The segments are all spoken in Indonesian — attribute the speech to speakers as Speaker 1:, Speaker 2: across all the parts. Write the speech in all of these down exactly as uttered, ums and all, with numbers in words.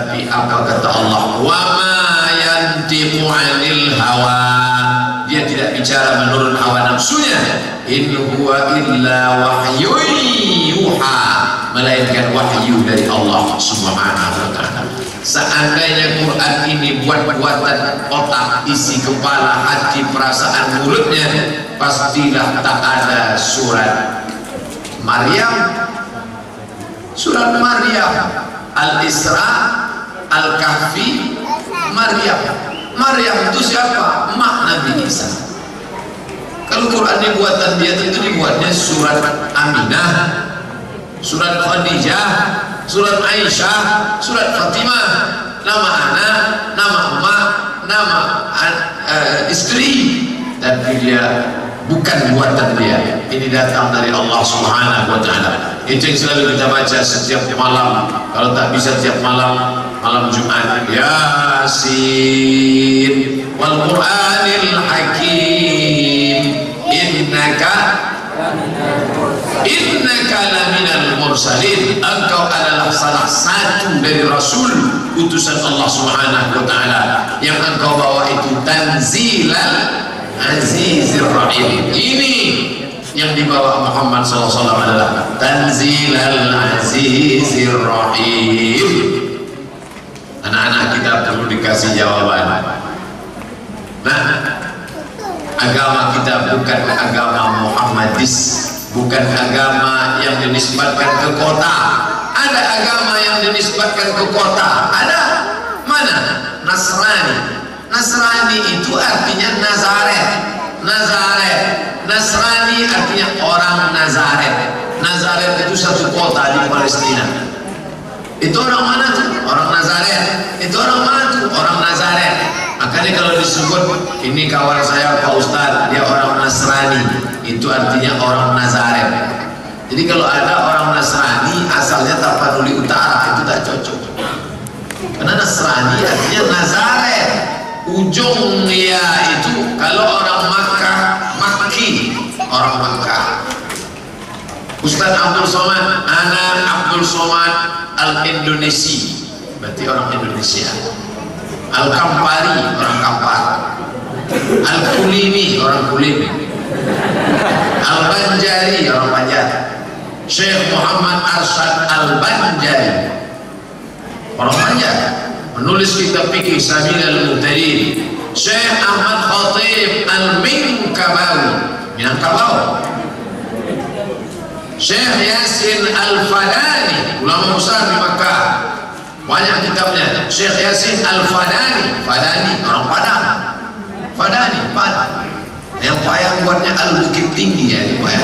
Speaker 1: Tapi apa kata Allah? Wa ma yantiqu 'anil hawa. Dia tidak bicara menurut hawa nafsunya. In huwa illa wahyun yuha, melainkan wahyu dari Allah Subhanahu wa ta'ala. Seandainya Quran ini buat-buatan otak, isi kepala, hati, perasaan, mulutnya, pastilah tak ada surat Maryam, surat Maryam, Al-Isra, Al-Kahfi, Maryam. Maryam itu siapa? Mak Nabi Isa. Kalau Quran ini buatan dia, itu dibuatnya surat Aminah, surat Khadijah, surat Aisyah, surat Fatimah, nama anak, nama emak, nama uh, istri. Tapi dia bukan buatan dia, ini datang dari Allah Subhanahu wa ta'ala. Itu yang selalu kita baca setiap malam, kalau tak bisa setiap malam, malam Jumat. Yasin wal Qur'anil Hakim, innaka innaka laminal mursalin, engkau adalah salah satu dari rasul utusan Allah Subhanahu wa ta'ala. Yang engkau bawa itu tanzilal azizir rahim. Ini yang dibawa Muhammad sallallahu alaihi wasallam adalah tanzilal azizir rahim. Anak-anak kita perlu dikasih jawaban. Nah, agama kita bukan agama Muhammadis, bukan agama yang dinisbatkan ke kota. Ada agama yang dinisbatkan ke kota, ada. Mana? Nasrani. Nasrani itu artinya Nazaret. Nazaret, Nasrani artinya orang Nazaret. Nazaret itu satu kota di Palestina. Itu orang mana tuh? Orang Nazaret. Itu orang mana tuh? Orang Nazaret. Makanya kalau disebut ini kawan saya Pak Ustadz, dia orang Nasrani, itu artinya orang Nazaret. Jadi kalau ada orang Nasrani asalnya Tapanuli Utara, itu tak cocok. Karena Nasrani artinya Nazaret. Ujung ya itu kalau orang Makkah, Makki, orang Makkah. Ustaz Abdul Somad, anak Abdul Somad Al-Indonesi, berarti orang Indonesia. Al-Kampari, orang Kampar. Al-Kulimi, orang Kulimi. Al-Banjari, orang Banjar. Syekh Muhammad Arsyad Al-Banjari, orang Banjar, menulis kitab fikih Sabil Al-Muhtadin. Syekh Ahmad Khatib Al-Minkabawi, Minangkabau. Syekh Yasin Al-Fadani, ulama besar di Makkah, banyak kitabnya. Syekh Yasin Al-Fadani, Fadani, orang Padang. Fadani, Padang. Yang payah buatnya Al-Bukit Tinggi ya, ini payah.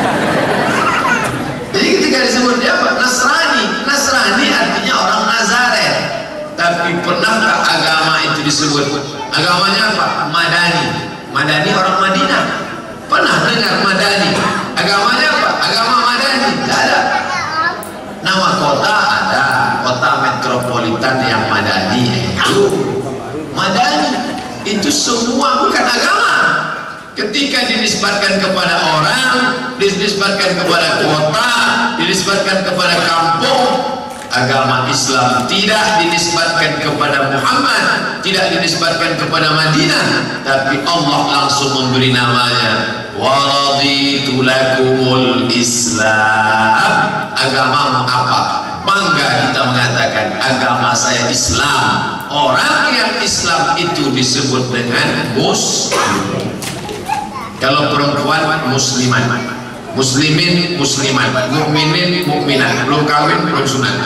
Speaker 1: Jadi ketika disebut dia apa? Nasrani. Nasrani artinya orang Nazaret. Tapi pernahkah agama itu disebut? Agamanya apa? Madani. Madani orang Madinah. Pernah dengar Madani? Agamanya apa? Agama Madani. Tidak ada. Nama kota ada. Kota metropolitan yang Madani itu Madani. Itu semua bukan agama. Ketika dinisbatkan kepada orang, dinisbatkan kepada kota, dinisbatkan kepada kampung, agama Islam tidak dinisbatkan kepada Muhammad, tidak dinisbatkan kepada Madinah, tapi Allah langsung memberi namanya. Wa raditu lakumul Islam. Agama apa? Bangga kita mengatakan agama saya Islam. Orang yang Islam itu disebut dengan Muslim. Kalau perempuan musliman, muslimin muslimat, mukminin mukminat, belum kawin belum sunat.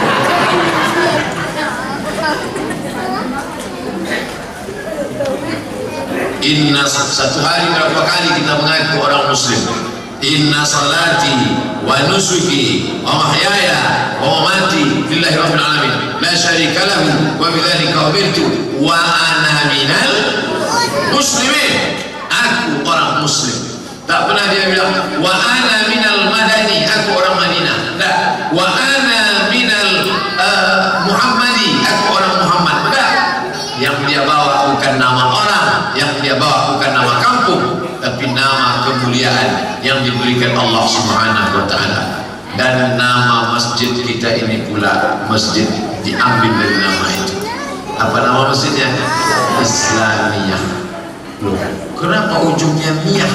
Speaker 1: Inna, satu hari berapa kali kita mengaku orang muslim. Inna salati wa nusuki wa mahyaya wa mamati lillahi rabbil alamin la syarika lahu wa bidzalika umirtu wa ana minal muslimin. Aku orang muslim. Tak pernah dia bilang wa ana minal madani, aku orang Madinah. Tak. Wa ana minal uh, Muhammadi, aku orang Muhammad. Tak. Yang dia bawa bukan nama orang, yang dia bawa bukan nama kampung, tapi nama kemuliaan yang diberikan Allah Subhanahu wa ta'ala. Dan nama masjid kita ini pula Masjid diambil dari nama itu. Apa nama masjidnya? Islamiyah. Loh, kenapa ujungnya miyah?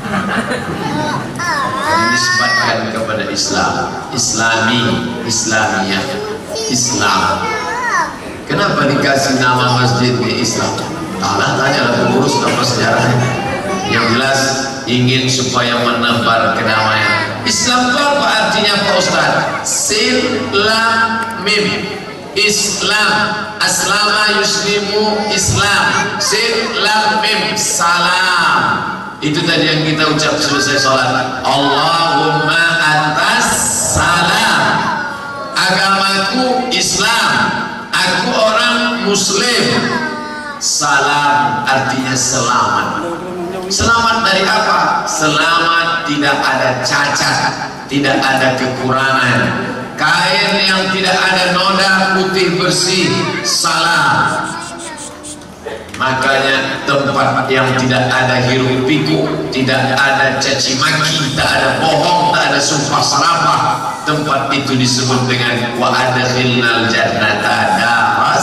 Speaker 1: Dinisbatkan kepada Islam. Islami, Islamiyah, Islam. Kenapa dikasih nama masjidnya Islam? Allah tanya pengurus apa sejarahnya. Yang jelas ingin supaya menebar kedamaian. Islam itu apa artinya Pak Ustaz? Sin, lam, mim. Islam, aslama yuslimu Islam. Sin, lam, mim. Salam. Itu tadi yang kita ucap selesai sholat. Allahumma antas salam. Agamaku Islam. Aku orang Muslim. Salam artinya selamat. Selamat dari apa? Selamat tidak ada cacat, tidak ada kekurangan. Kain yang tidak ada noda, putih bersih. Salam. Makanya tempat yang tidak ada hiruk pikuk, tidak ada caci maki, tak ada bohong, tak ada sumpah serapah, tempat itu disebut dengan wa adkhilnal jannata daras.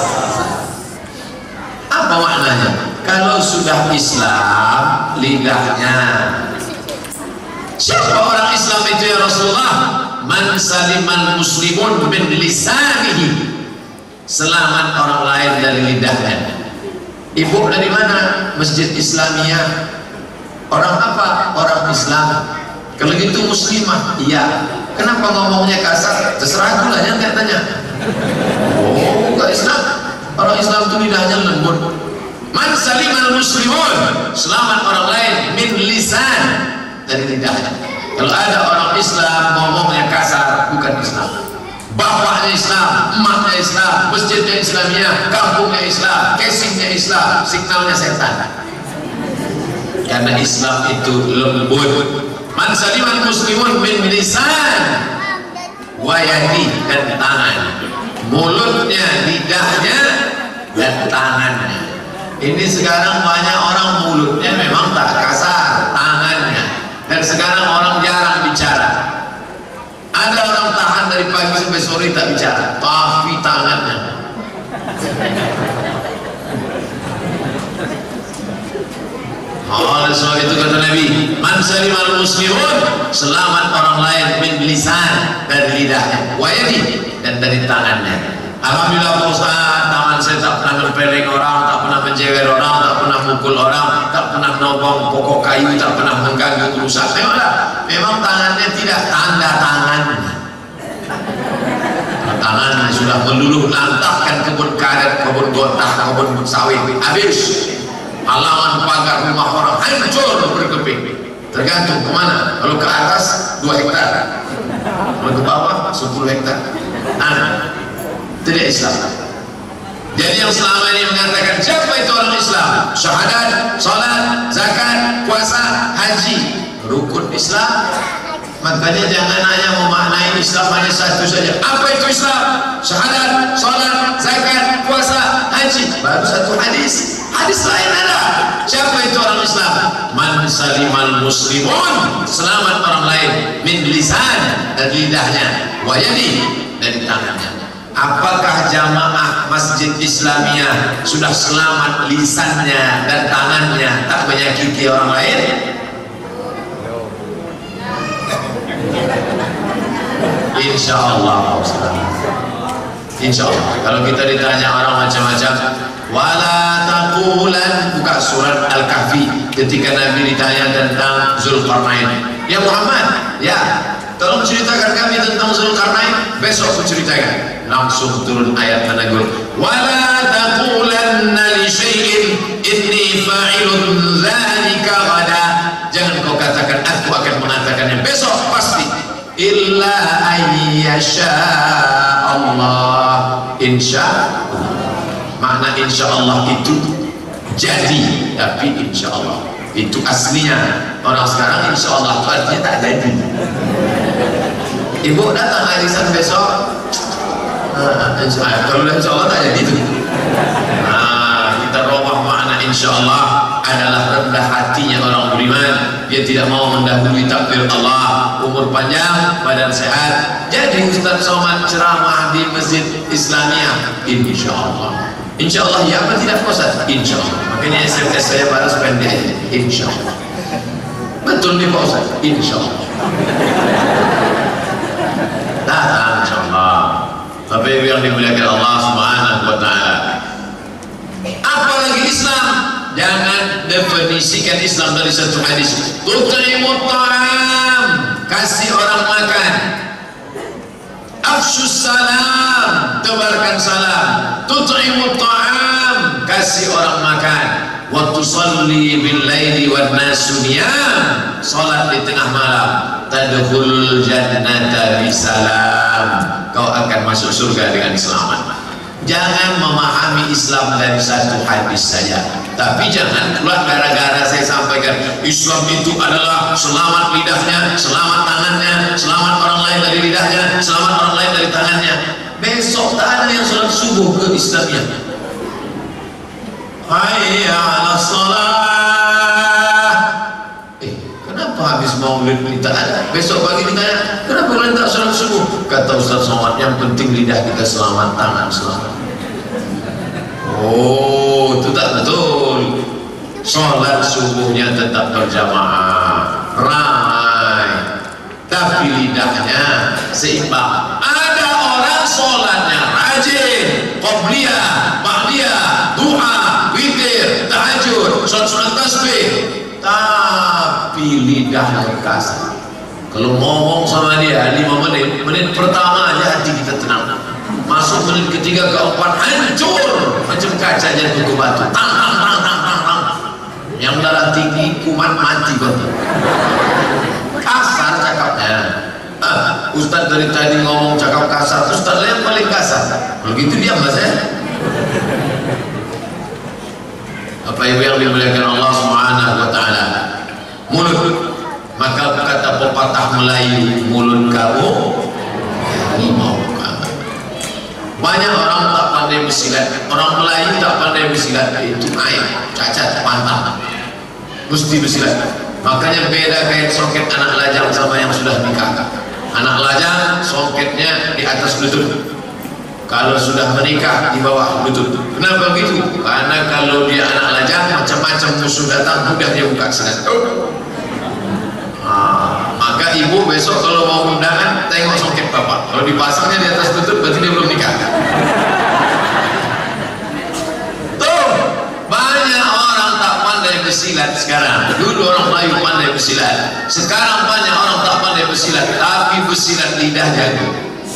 Speaker 1: Apa maknanya? Kalau sudah Islam, lidahnya. Siapa orang Islam itu ya Rasulullah? Man saliman muslimun min lisanihi. Selamat orang lain dari lidahnya. Ibu dari mana? Masjid Islamiyah. Orang apa? Orang Islam. Kalau gitu muslimah. Iya. Kenapa ngomongnya kasar? Terserah aku lah yang tanya. Oh, enggak Islam. Orang Islam itu lidahnya lembut. Man salimal muslimun, selamat orang lain min lisan, dari lidahnya. Kalau ada orang Islam ngomongnya kasar, bukan Islam. Bapaknya Islam, emaknya Islam, masjidnya Islamiyah, kampungnya Islam, casingnya Islam, signalnya setan. Karena Islam itu lembut. Man salimal muslimun min lisan wa yadi, dan tangan, mulutnya, lidahnya, dan tangannya. Ini sekarang banyak orang mulutnya memang tak kasar, tangannya, dan sekarang orang jarang bicara. Ada orang tahan dari pagi sampai sore tak bicara, tapi tangannya. Oleh sebab itu kata Nabi, man salimal muslimun, selamat orang lain min lisan, dari lidahnya, wa yadi, dan dari tangannya. Alhamdulillah Pak Ustaz, tangan saya tak pernah mempeleng orang, tak pernah menjewer orang, tak pernah mukul orang, tak pernah nobong pokok kayu, tak pernah mengganggu urusan. Memanglah, memang tangannya tidak tanda tangannya. Tangannya sudah meluluh lantahkan kebun karet, kebun gotah, kebun sawit, habis. Halaman pagar rumah orang hancur berkeping. Tergantung kemana. Kalau ke atas dua hektar, kalau ke bawah sepuluh hektar. Nah, tidak Islam. Jadi yang selama ini mengatakan siapa itu orang Islam? Syahadat, salat, zakat, puasa, haji, rukun Islam. Makanya jangan hanya memaknai Islam hanya satu saja. Apa itu Islam? Syahadat, salat, zakat, puasa, haji. Baru satu hadis. Hadis lain ada. Siapa itu orang Islam? Man salimal muslimun, selamat orang lain min lisan, dari lidahnya, wa yadi, dari tangannya. Apakah jamaah Masjid Islamiyah sudah selamat lisannya dan tangannya, tak menyakiti orang lain? Insya Allah, Insya Allah. Kalau kita ditanya orang macam-macam, wala taqulan, buka surat Al-Kahfi ketika Nabi ditanya tentang Zulkarnain. Ya Muhammad, ya tolong ceritakan kami tentang Zulkarnain. Besok aku ceritakan. Langsung turun ayat menegur, wala taqulanna li syai'in inni fa'ilun dzalika ghadan. Jangan kau katakan aku akan mengatakannya besok pasti. Illa ayyasha Allah. Insya Allah. Makna insya Allah itu jadi, tapi insya Allah itu aslinya. Orang sekarang insya Allah itu artinya tak jadi. Ibu datang arisan besok, nah, insya Allah, kalau insya Allah tak jadi itu. Nah, kita robah makna insya Allah adalah rendah hatinya orang beriman. Dia dia tidak mau mendahului takdir Allah, umur panjang, badan sehat, jadi Ustaz Somad ceramah di Masjid Islamiyah, insya Allah. Insya Allah ya apa tidak Ustaz? Insya Allah. Makanya S M S saya baru pendek, insya Allah. Betul nih Pak Ustaz? Insya Allah. Datang insya Allah. Tapi yang dimuliakan Allah Subhanahu wa Ta'ala, apalagi Islam, jangan definisikan Islam dari satu hadis. Tut'imut ta'am, kasih orang makan. Afshus salam, tebarkan salam. Tut'imut ta'am, kasih orang makan. Wa tusalli bil laili wan nasu niyam, salat di tengah malam. Tadkhulul jannata bisalam, kau akan masuk surga dengan selamat. Jangan memahami Islam dari satu hadis saja. Tapi jangan pula gara-gara saya sampaikan Islam itu adalah selamat lidahnya, selamat tangannya, selamat orang lain dari lidahnya, selamat orang lain dari tangannya. Besok tak ada yang sholat subuh ke Islamnya. Hayya 'alas shalah. Eh, kenapa habis maulid kita ada? Besok pagi ditanya, kenapa kalian tak sholat subuh? Kata Ustaz Somad, yang penting lidah kita selamat, tangan selamat. Oh, itu tak betul. Sholat subuhnya tetap berjamaah, ramai, tapi lidahnya seimbang. Ada orang sholatnya rajin, qobliyah, ba'diyah, duha, witir, tahajud, sholat-sholat tasbih, tapi lidahnya kasar. Kalau ngomong sama dia lima menit, menit pertama aja hati kita tenang. Masuk menit ketiga keempat hancur macam kaca jatuh ke batu. Tang tang tang tang tang tang. Yang darah tinggi kuman mati betul. Kasar cakapnya. Ah, Ustaz dari tadi ngomong cakap kasar, Ustaz yang paling kasar. Kalau gitu diam mas ya. Apa yang dimuliakan Allah Subhanahu wa Ta'ala, mulut, maka kata pepatah Melayu, mulut kamu harimau. Banyak orang tak pandai bersilat, orang Melayu tak pandai bersilat, itu aib, cacat, pantang, mesti bersilat. Makanya beda kayak soket anak lajang sama yang sudah nikah. Anak lajang soketnya di atas lutut, kalau sudah menikah di bawah lutut. Kenapa begitu? Karena kalau dia anak lajang, macam-macam musuh datang, mudah dia buka silat. Nah, maka ibu besok kalau mau undangan tengok soket bapak, kalau dipasangnya di atas lutut berarti dia belum nikah. Tuh, banyak orang tak pandai bersilat sekarang. Dulu orang Melayu pandai bersilat, sekarang banyak orang tak pandai bersilat, tapi bersilat lidah jago.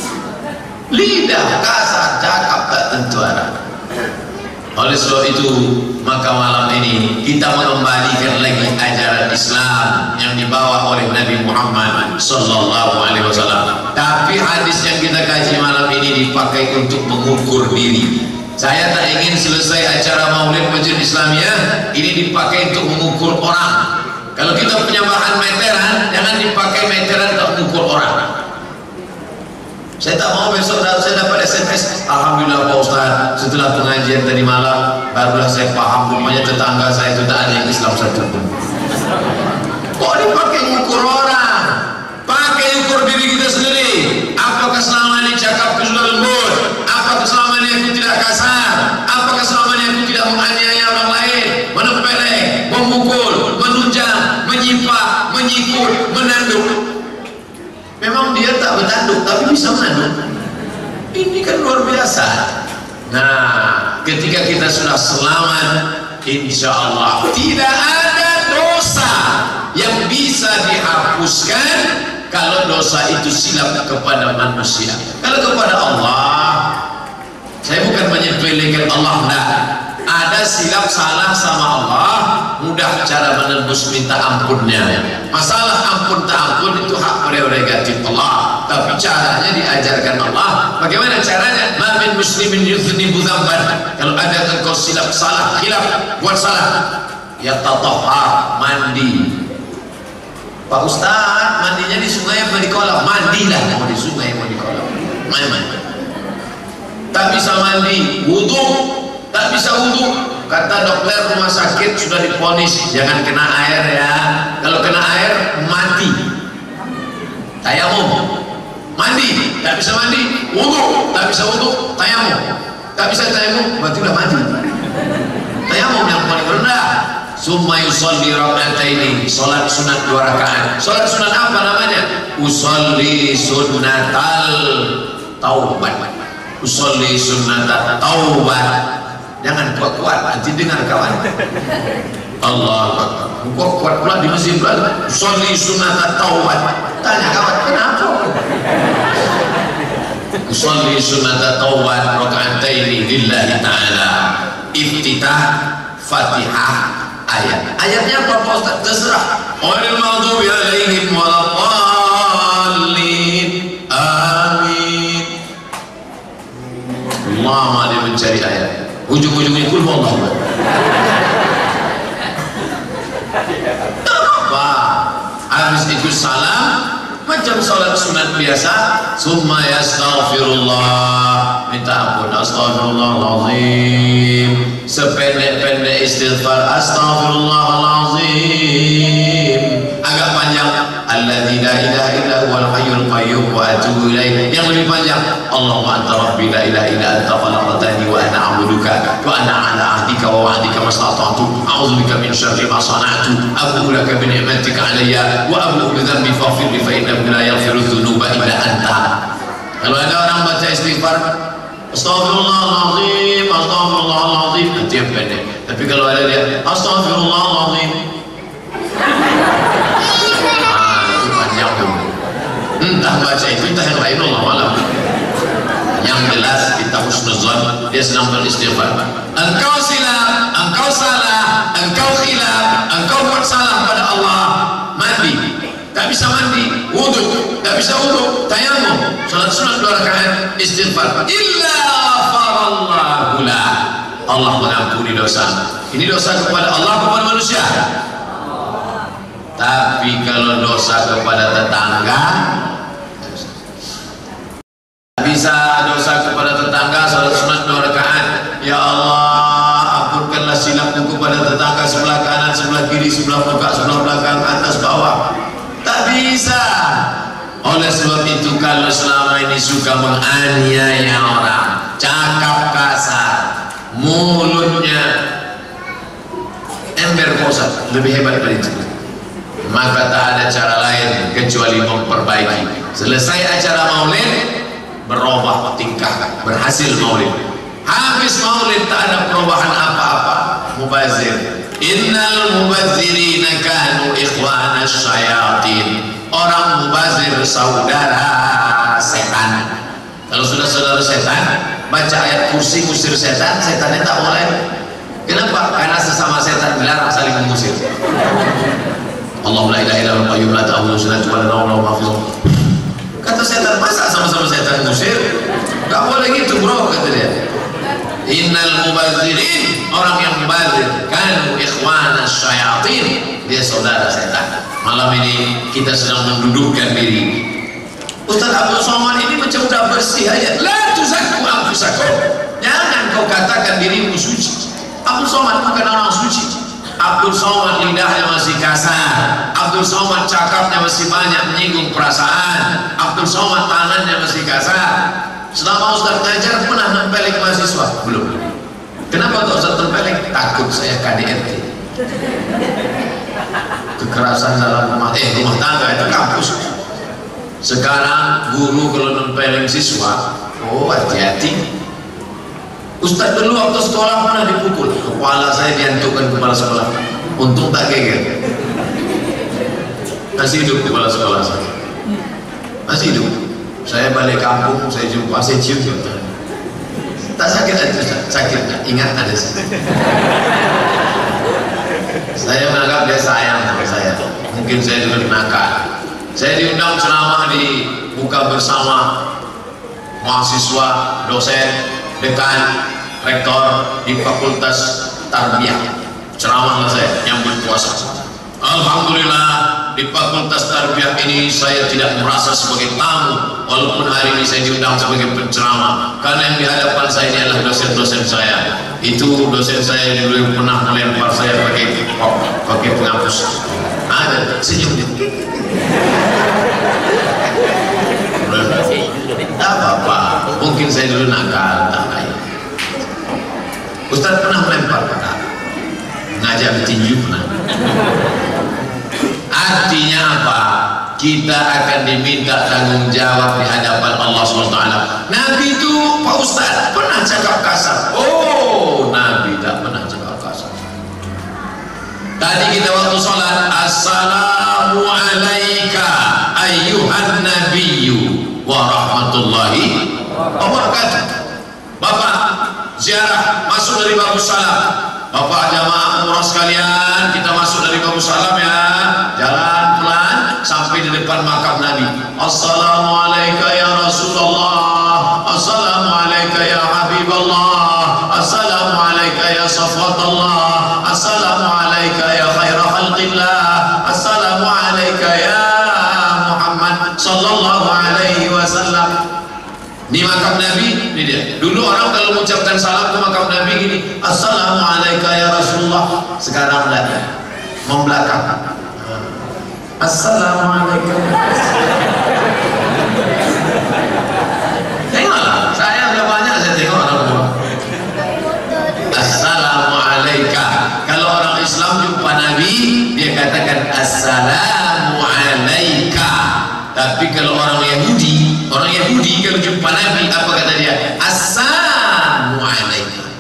Speaker 1: Lidah kasar, cakap tak tentu arah. Oleh sebab itu, maka malam ini kita mengembalikan lagi ajaran Islam yang dibawa oleh Nabi Muhammad sallallahu alaihi wasallam. Tapi hadis yang kita kaji malam ini dipakai untuk mengukur diri. Saya tak ingin selesai acara Maulid Masjid Islamiyah ini dipakai untuk mengukur orang. Kalau kita punya bahan meteran, jangan dipakai meteran untuk mengukur orang. Saya tak mau besok saya dapat S M S, alhamdulillah Pak Ustaz, setelah pengajian tadi malam barulah saya paham rupanya tetangga saya itu tak ada yang Islam satu pun. Kok dipakai ukur orang? Pakai ukur diri kita sendiri. Apakah selama ini cakapku sudah lembut? Apakah selama ini aku tidak kasar? Apakah selama ini aku tidak menganiaya orang lain, menempeleng, memukul, menunjang, menyipak, menyikut, menanduk? Memang dia tak bertanduk, tapi bisa menanduk. Ini kan luar biasa. Nah, ketika kita sudah selamat, insya Allah tidak ada dosa yang bisa dihapuskan kalau dosa itu silap kepada manusia. Kalau kepada Allah, saya bukan menyepelekan Allah, enggak. Ada silap salah sama Allah, mudah cara menembus minta ampunnya. Masalah ampun tak ampun itu hak prerogatif Allah, tapi caranya diajarkan Allah. Bagaimana caranya? Ma min muslimin yudhnibu dzamban, kalau ada engkau silap salah, khilaf, buat salah, ya tatahhar, mandi. Pak Ustaz, mandinya di sungai apa di kolam? Mandilah, mau di sungai mau di kolam. Mandi. Tak bisa mandi, wudu, tak bisa wudu. Kata dokter rumah sakit sudah diponis jangan kena air ya. Kalau kena air bisa mandi, wudu. Tak bisa wudu, tayamum. Tak bisa tayamum, berarti udah mati. Tayamum yang paling rendah. Summa yusalli raka'ataini, salat sunat dua rakaat. Salat sunat apa namanya? Usolli sunnatal taubat. Usolli sunnatal taubat. Jangan kuat-kuat, nanti dengar kawan. Allah Akbar. Kok kuat pula di masjid pula. Usolli sunnatal taubat. Tanya kawan, kenapa? Usolli sunnatal taubat raka'ataini lillahi ta'ala. Iftitah Fatihah ayat. Ayatnya apa Pak Ustaz? Terserah. Ghairil maghdubi alaihim waladdallin. Amin. Lama dia mencari ayat. Ujung-ujungnya kul huwallahu. Apa? Habis itu salam macam salat sunat biasa. Summa yastaghfirullah, minta ampun, astaghfirullahalazim. Sependek-pendek istighfar, astaghfirullahalazim. Agak panjang, alladzi la ilaha illa huwal hayyul qayyum wa atubu ilaih. Yang lebih panjang, Allahumma anta rabbi la ilaha illa anta khalaqtani wa ana a'buduka wa ana ala ahdika wa wa'dika mastata'tu a'udzubika min syarri ma sana'tu abu'u laka bi ni'matika alayya wa abu'u bi dhanbi faghfir li fa innahu la yaghfiru dhunuba illa anta. Kalau ada orang baca istighfar astaghfirullahalazim, astaghfirullahalazim, itu yang pendek. Tapi kalau ada dia astaghfirullahalazim, ah itu panjang tuh. Entah baca itu, entah yang lain, Allah malam. Yang jelas kita husnuzan, dia sedang beristighfar. Engkau silap, engkau salah, engkau khilaf, engkau buat salah pada Allah. Mandi, tak bisa mandi. Wudu, tak bisa wudu. Tayamum, salat sunat dua rakaat, istighfar. Illa farallahu lah. Allah mengampuni dosa. Ini dosa kepada Allah, kepada manusia. Tapi kalau dosa kepada tetangga, bisa dosa kepada tetangga, salat sunat dua rakaat. Ya Allah, ampunkanlah silapku kepada tetangga sebelah kanan, sebelah kiri, sebelah muka, sebelah belakang, atas bawah. Tak bisa. Oleh sebab itu, kalau selama ini suka menganiaya orang, cakap kasar, mulutnya ember kosak, lebih hebat dari itu, maka tak ada cara lain kecuali memperbaiki. Selesai acara maulid, berubah tingkah, berhasil maulid. Habis maulid tak ada perubahan apa-apa. Mubazir, innal mubazirina kanu ikhwana syayatin. Orang mubazir saudara setan. Kalau sudah saudara setan, baca ayat kursi ngusir setan, setannya tak boleh. Kenapa? Karena sesama setan dilarang saling mengusir. Allah la ilaha illa huwal qayyum la ta'khudhuhu sinatun wa la nawm lahu ma fis. Kata setan, masa sama-sama setan ngusir? Gak boleh gitu bro, kata dia. Innal mubazirin, orang yang mubazir, kanu ikhwana syayatin, dia saudara setan. Malam ini kita sedang mendudukkan diri. Ustaz Abdul Somad ini macam udah bersih aja. La tuzakku anfusakum. Jangan kau katakan dirimu suci. Abdul Somad bukan orang suci. Abdul Somad lidahnya masih kasar. Abdul Somad cakapnya masih banyak menyinggung perasaan. Abdul Somad tangannya masih kasar. Selama Ustaz ngajar pernah nempelin mahasiswa? Belum. Kenapa tuh Ustaz tempelin? Takut saya K D R T. Kekerasan dalam rumah eh rumah tangga itu kampus. Sekarang guru kalau nempelin siswa, oh hati-hati. Ustaz dulu waktu sekolah pernah dipukul, kepala saya diantukkan kepala sekolah. Untung tak geger. Masih hidup kepala sekolah saya. Masih hidup. Saya balik kampung, saya jumpa, saya cium cium. Tak sakit aja, sakit. Ingat ada saya. Saya menganggap dia sayang sama saya. Mungkin saya juga nakal. Saya diundang ceramah di buka bersama mahasiswa, dosen, dekan, rektor di Fakultas Tarbiyah. Ceramah saya nyambut puasa. Alhamdulillah, di Fakultas Tarbiyah ini saya tidak merasa sebagai tamu, walaupun hari ini saya diundang sebagai penceramah, karena yang di hadapan saya ini adalah dosen-dosen saya. Itu dosen saya dulu yang pernah melempar saya pakai pakai penghapus. Ada senyum. Tapi saya dulu nakal, tak baik. Ustaz pernah melempar kata, ngajak bertinju pernah. Artinya apa? Kita akan diminta tanggung jawab di hadapan Allah subhanahu wa taala. Nabi itu Pak Ustaz pernah cakap kasar. Oh, Nabi tak pernah cakap kasar. Tadi kita waktu sholat, assalamu alaika ayyuhan nabiyyu wa rahmatullahi wa barakatuh. Bapak ziarah masuk dari Babu Salam. Bapak jamaah umrah sekalian, kita masuk dari Babu Salam ya. Jalan pelan sampai di depan makam Nabi. Assalamualaikum ya Rasulullah, assalamualaikum ya Habiballah, assalamualaikum ya Safwatullah, assalamualaikum ya khaira khalqillah, assalamualaikum ya Muhammad sallallahu alaihi wasallam. Di makam Nabi, ini dia. Dulu orang kalau mengucapkan salam ke makam Nabi gini, assalamualaikum ya Rasulullah. Sekarang lagi membelakang. Assalamualaikum. Tengoklah, saya sudah banyak saya tengok orang. Assalamualaikum. Kalau orang Islam jumpa Nabi, dia katakan assalamualaikum. Tapi kalau orang Yahudi, orang Yahudi kalau jumpa Nabi, apa kata dia? Assalamualaikum.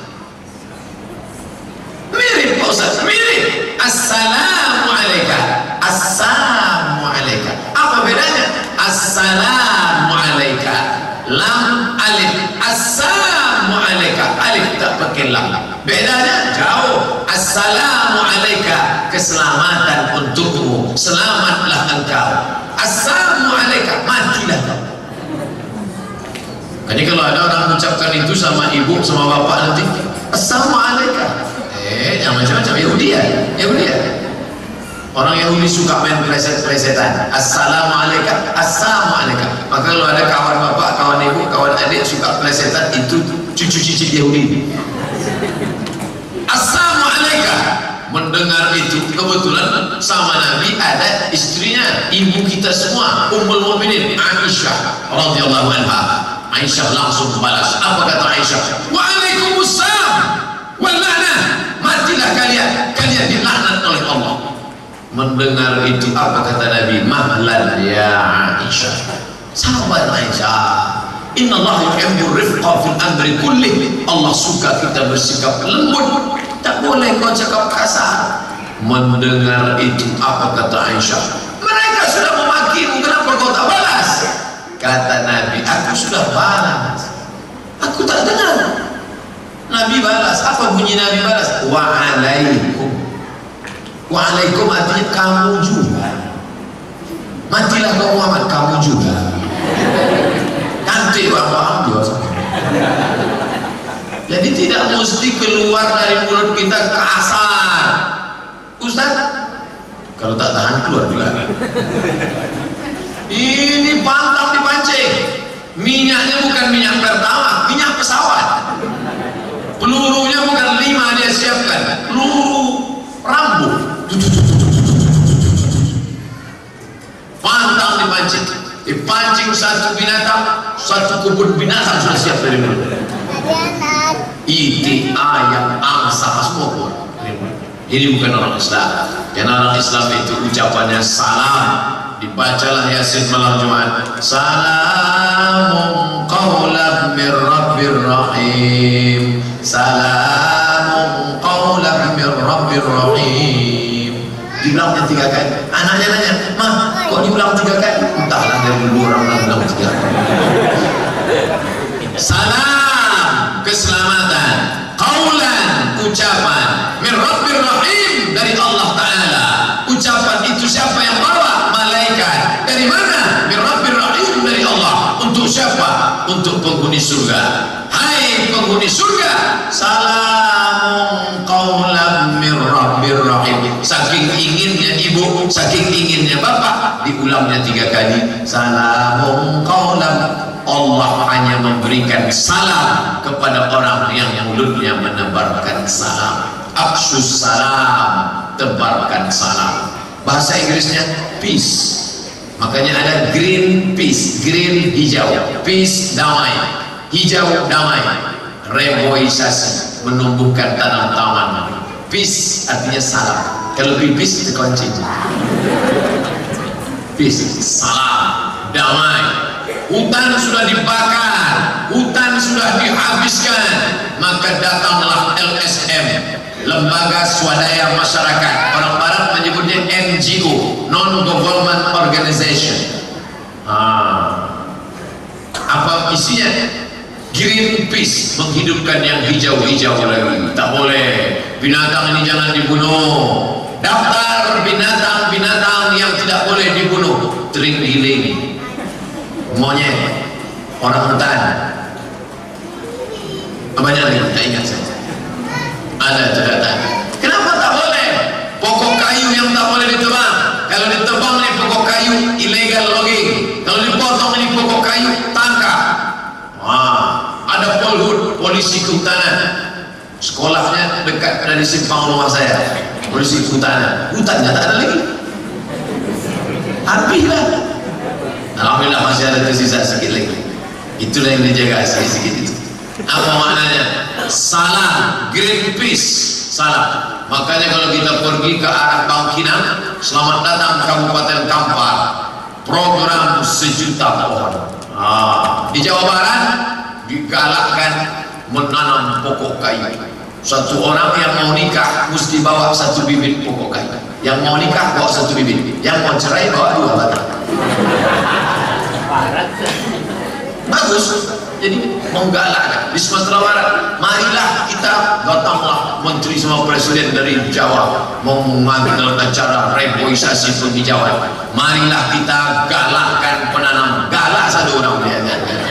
Speaker 1: Mirip Pak Ustaz, mirip. Assalamualaikum. Assalamualaikum. Apa bedanya? Assalamualaikum. Lam alif. Assalamualaikum. Alif tak pakai lam. Bedanya jauh. Assalamualaikum. Keselamatan untukmu. Selamatlah engkau. Assalamualaikum, matilah kau. Jadi kalau ada orang mengucapkan itu sama ibu, sama bapak nanti, assalamualaikum. Eh, yang macam-macam Yahudi ya, Yahudi ya. Orang Yahudi suka main pleset-plesetan. Assalamualaikum, assalamualaikum. Maka kalau ada kawan bapak, kawan ibu, kawan adik suka plesetan, itu cucu-cucu Yahudi. Assalamualaikum. Mendengar itu kebetulan sama Nabi ada istrinya, ibu kita semua, Ummul Mukminin Aisyah radhiyallahu anha. Aisyah langsung balas. Apa kata Aisyah? Waalaikumsalam wal la'nah. Matilah kalian, kalian dilaknat oleh Allah. Mendengar itu apa kata Nabi? Mahlan ya Aisyah. Sahabat Aisyah. Inna Allah yuhibbur rifqa fil amri kullih. Allah suka kita bersikap lembut. Tak boleh kau cakap kasar. Mendengar itu apa kata Aisyah? Mereka sudah memakimu, kenapa kau tak balas? Kata Nabi, aku sudah balas. Aku tak dengar. Nabi balas. Apa bunyi Nabi balas? Wa'alaikum. Wa'alaikum artinya kamu juga. Matilah kau Muhammad, kamu juga. Nanti bapak ambil. Jadi tidak mesti keluar dari mulut kita kasar. Ustaz, kalau tak tahan keluar juga. Ini pantang dipancing. Minyaknya bukan minyak pertama, minyak pesawat. Pelurunya bukan lima dia siapkan, peluru rambu. Pantang dipancing. Dipancing satu binatang, satu kebun binatang sudah siap dari mulut. Ini ayam angsa semua pun. Ini bukan orang Islam. Karena orang Islam itu ucapannya salam. Dibacalah Yasin malam Jumat. Salamun qawlan min Rabbir Rahim. Salamun qawlan min Rabbir Rahim. Diulangnya tiga kali. Anaknya nanya, "Mah, kok diulang tiga kali?" Entahlah, dia dulu orang ulang tiga kali. Salam, keselamatan, qaulan, ucapan, min Rabbir Rahim, dari Allah Ta'ala. Ucapan itu siapa yang bawa? Malaikat. Dari mana? Min Rabbir Rahim, dari Allah. Untuk siapa? Untuk penghuni surga. Hai penghuni surga, salamun qaulan min Rabbir Rahim. Saking inginnya ibu, saking inginnya bapak, diulangnya tiga kali. Salamun qaulan. Allah hanya memberikan salam kepada orang yang mulutnya menebarkan salam. Afsus salam, tebarkan salam. Bahasa Inggrisnya peace. Makanya ada green peace, green hijau, peace damai. hijau damai, reboisasi menumbuhkan tanam taman, peace artinya salam. Kalau pipis dikunci, peace salam damai. Hutan sudah dibakar, hutan sudah dihabiskan, maka datanglah L S M, lembaga swadaya masyarakat. Orang barat menyebutnya N G O, non government organization. Ah, apa isinya? Greenpeace, menghidupkan yang hijau-hijau lagi. Tak boleh, binatang ini jangan dibunuh. Daftar binatang-binatang yang tidak boleh dibunuh: terenggiling, monyet, orang hutan, banyak lagi, tak ingat saya. Ada catatan. Kenapa tak boleh? Pokok kayu yang tak boleh ditebang. Kalau ditebang ini pokok kayu, illegal logging. Kalau dipotong ini pokok kayu, tangkap. Wah, ada polhut, polisi kehutanan. Sekolahnya dekat dari simpang rumah saya. Polisi kehutanan. Hutannya tak ada lagi. Habislah. Alhamdulillah masih ada tersisa sedikit lagi. Itulah yang dijaga sedikit-sedikit itu. Apa maknanya? Salam, Greenpeace, salam. Makanya kalau kita pergi ke arah Bangkinang, selamat datang Kabupaten Kampar, program sejuta pohon. Ah, di Jawa Barat digalakkan menanam pokok kayu. Satu orang yang mau nikah mesti bawa satu bibit pokok kayu. Yang mau nikah bawa satu bibit, yang mau cerai bawa dua batang. Bagus. Jadi menggalakkan di Sumatera Barat, marilah kita, datanglah menteri sama presiden dari Jawa mau mengambil acara reboisasi penghijauan. Marilah kita galakkan penanam. Galak satu orang dia.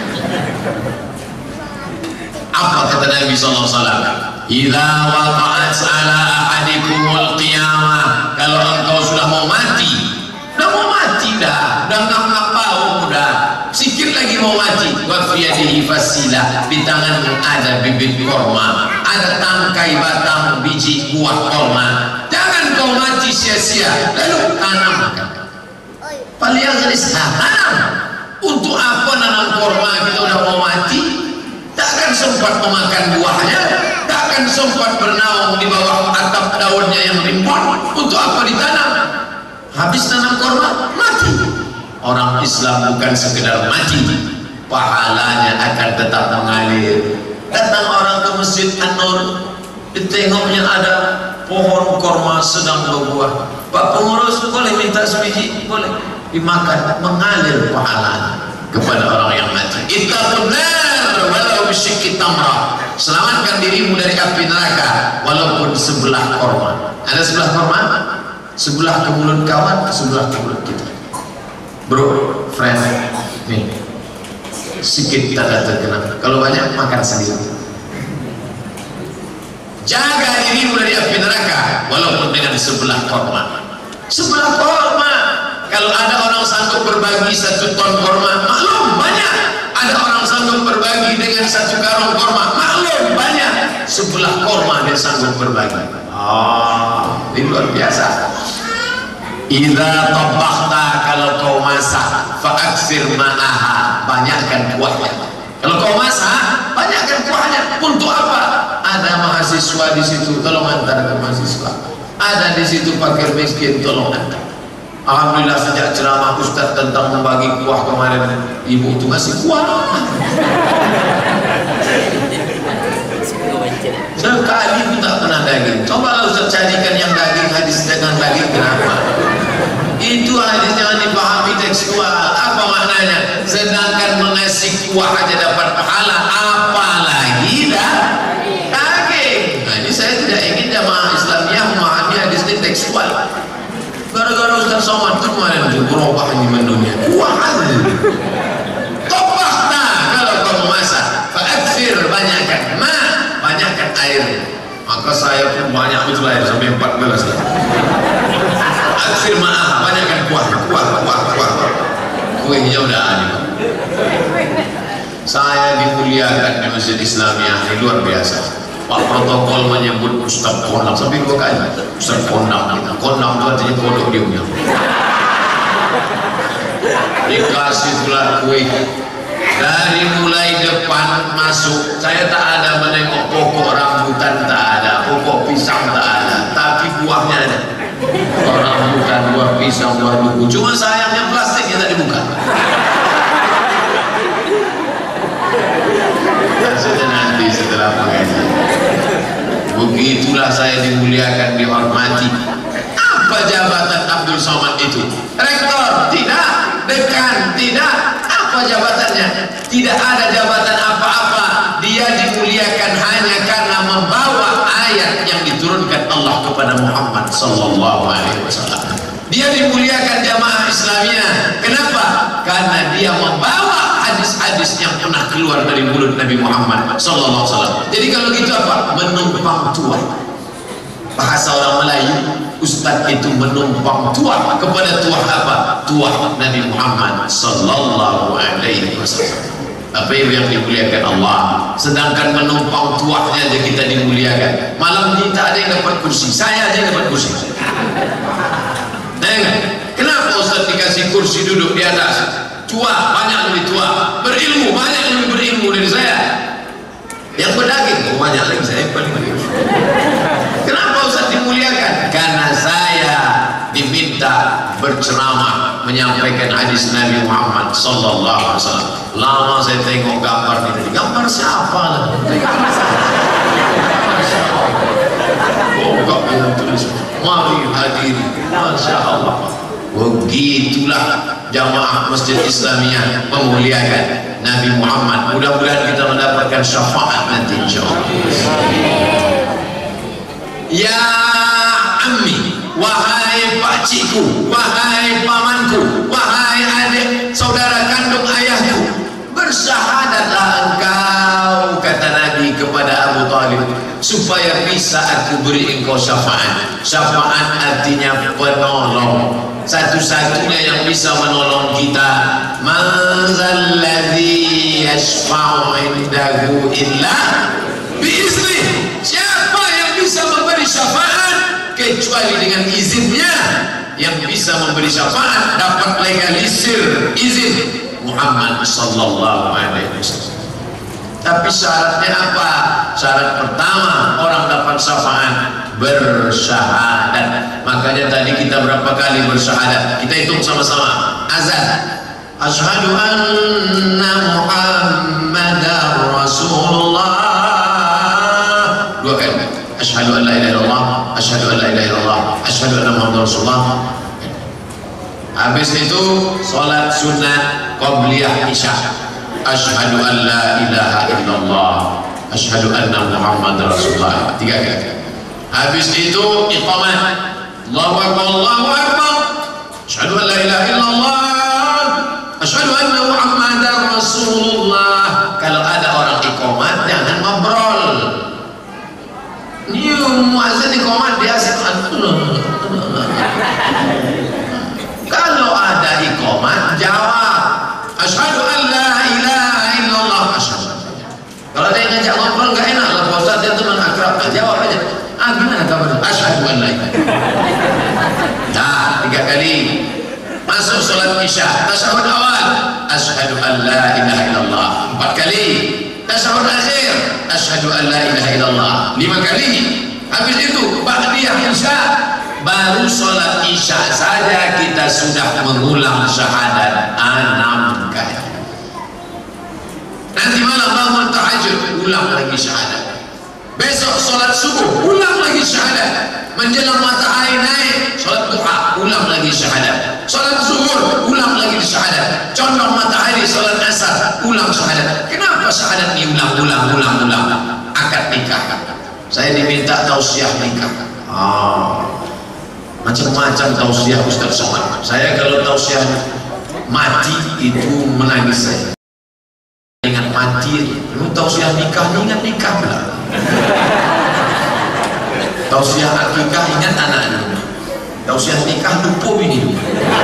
Speaker 1: Apa kata Nabi sallallahu alaihi wasallam? Idza waqa'at ala ahadikumul qiyamah, kalau engkau sudah mau mati, udah mau mati dah, udah nggak ngapau udah, sikit lagi mau mati. Wa fi yadihi fasilah, di tangan ada bibit korma, ada tangkai batang biji buah korma. Jangan kau mati sia-sia, lalu tanamkan. Paliyagris, tanam. Untuk apa nanam korma kita udah mau mati? Takkan sempat memakan buahnya, takkan sempat bernaung di bawah atap daunnya yang rimbun. Untuk apa ditanam? Habis tanam korma, mati. Orang Islam bukan sekedar mati, pahalanya akan tetap mengalir. Datang orang ke Masjid An-Nur, ditengoknya ada pohon korma sedang berbuah. Pak pengurus, boleh minta sebiji? Boleh. Dimakan, mengalir pahalanya kepada orang yang mati. Ittaqun nar walau bisyikki tamrah. Selamatkan dirimu dari api neraka walaupun sebelah korma. Ada sebelah korma? Sebelah ke mulut kawan, sebelah ke mulut kita. Bro, friend, nih sedikit tanda terkena. Kalau banyak makan sendiri. Jaga dirimu dari api neraka walaupun dengan sebelah korma. Sebelah korma. Kalau ada orang sanggup berbagi satu ton korma, maklum banyak. Ada orang sanggup berbagi dengan satu karung korma, maklum banyak. Sebelah korma dia sanggup berbagi. Ah, ini luar biasa. Idza tabakhta, kalau kau masak, fa'aksir ma'aha, banyakkan kuahnya. Kalau kau masak, banyakkan kuahnya. Untuk apa? Ada mahasiswa di situ, tolong antar ke mahasiswa. Ada di situ fakir miskin, tolong antar. Alhamdulillah sejak ceramah Ustaz tentang membagi kuah kemarin, ibu itu masih kuah. Sekali pun tak pernah daging. Cobalah Ustaz carikan yang daging, hadis dengan daging, kenapa? Itu hadis jangan dipahami tekstual. Apa maknanya? Sedangkan mengasih kuah aja dapat pahala, apalagi dah daging. Nah, ini saya tidak ingin jamaah Islamiyah memahami hadis ini tekstual. Gara-gara Ustaz Somad itu kemarin itu berubah di menunya. Kuah aja. Topakta kalau kamu masak, fa'aksir, banyakkan ma, banyakkan air. Maka saya pun banyak betul air sampai empat belas. Aksir ma'ah, banyakkan kuah, kuah, kuah, kuah. Kuahnya udah ada. Saya dimuliakan di Masjid Islamiyah, ini luar biasa. Pak protokol menyebut Ustaz Kondang sampai dua kali. Ustaz Kondang, kita Kondang itu artinya kodok dia punya. Dikasih pula kue dari dari mulai depan masuk saya tak ada menengok pokok rambutan, tak ada pokok pisang, tak ada, tapi buahnya ada. Pokok rambutan, buah pisang, buah duku, cuma sayangnya plastiknya tak dibuka. Sudah nanti setelah pengajian. Begitulah saya dimuliakan, dihormati. Apa jabatan Abdul Somad itu? Rektor? Tidak. Dekan? Tidak. Apa jabatannya? Tidak ada jabatan apa-apa. Dia dimuliakan hanya karena membawa ayat yang diturunkan Allah kepada Muhammad sallallahu alaihi wasallam. Dia dimuliakan jamaah Islamiyah. Kenapa? Karena dia membawa hadis-hadis yang pernah keluar dari mulut Nabi Muhammad sallallahu alaihi wasallam. Jadi kalau gitu apa? Menumpang tuah. Bahasa orang Melayu, ustaz itu menumpang tuah. Kepada tuah apa? Tuah Nabi Muhammad sallallahu alaihi wasallam. Apa yang dimuliakan Allah. Sedangkan menumpang tuahnya aja kita dimuliakan. Malam ini tak ada yang dapat kursi. Saya aja yang dapat kursi. Nah, kenapa ustaz dikasih kursi duduk di atas? Tua, banyak lebih tua. Berilmu, banyak lebih berilmu dari saya. Yang berdaging, oh, banyak lagi saya paling berilmu. Kenapa ustaz dimuliakan? Karena saya diminta berceramah menyampaikan hadis Nabi Muhammad sallallahu alaihi wasallam. Lama saya tengok gambar ini. Gambar siapa lah? Oh, kok yang tulis mari hadiri. Masya Allah. Begitulah jamaah Masjid Islamiyah memuliakan Nabi Muhammad. Mudah-mudahan kita mendapatkan syafaat nanti insyaallah. Ya ammi, wahai pakcikku, wahai pamanku, wahai adik saudara kandung ayahku, bersyahadatlah engkau, kata Nabi kepada Abu Talib, supaya bisa aku beri engkau syafaat. Syafaat artinya penolong. Satu-satunya yang bisa menolong kita, man zalladzi yashfa'u indahu illa biizni. Siapa yang bisa memberi syafaat kecuali dengan izinnya? Yang bisa memberi syafaat dapat legalisir izin Muhammad sallallahu alaihi wasallam. Tapi syaratnya apa? Syarat pertama orang dapat syafaat bersyahadat. Makanya tadi kita berapa kali bersyahadat? Kita hitung sama-sama. Azan. Asyhadu anna Muhammadar Rasulullah. Dua kali. Asyhadu an la ilaha illallah, asyhadu an la ilaha illallah, asyhadu anna Muhammadar Rasulullah. Habis itu salat sunat qabliyah isya. Asyhadu an la ilaha illallah, asyhadu anna Muhammadar Rasulullah. Tiga kali. Habis itu iqamah. Allahu akbar, Allahu akbar. Asyhadu an la ilaha illallah, asyhadu anna Muhammadar Rasulullah. Kalau ada orang iqamah jangan ngobrol. Niu muazzin iqamah dia asik. Kalau ada iqamah jawab. Asyhadu an la ilaha illallah. Kalau ada yang ngajak ngobrol enggak enak lah, Pak Ustaz, dia teman akrab, jawab aja. Ah, gimana kabar? Asyhadu an la ilaha illallah. Nah, tiga kali. Masuk salat isya, tasyahud awal, asyhadu an la ilaha illallah. Empat kali. Tasyahud akhir, asyhadu an la ilaha illallah. Lima kali. Habis itu ba'diyah isya. Baru salat isya saja kita sudah mengulang syahadat enam kali. Nanti malam bangun tahajud, ulang lagi syahadat. Besok salat subuh, ulang lagi syahadat. Menjelang matahari naik, salat duha, ulang lagi syahadat. Salat zuhur, ulang lagi syahadat. Condong matahari, salat asar, ulang syahadat. Kenapa syahadat ini ulang-ulang, ulang-ulang? Akad nikah. Saya diminta tausiah nikah. Ah, macam-macam tausiah Ustaz Somad. Saya kalau tausiah mati itu menangis saya. Ingat mati, lu tausiah nikah, ingat nikah lah. Tausiah akikah, ingat anak lu. Tausiah nikah, lupa bini.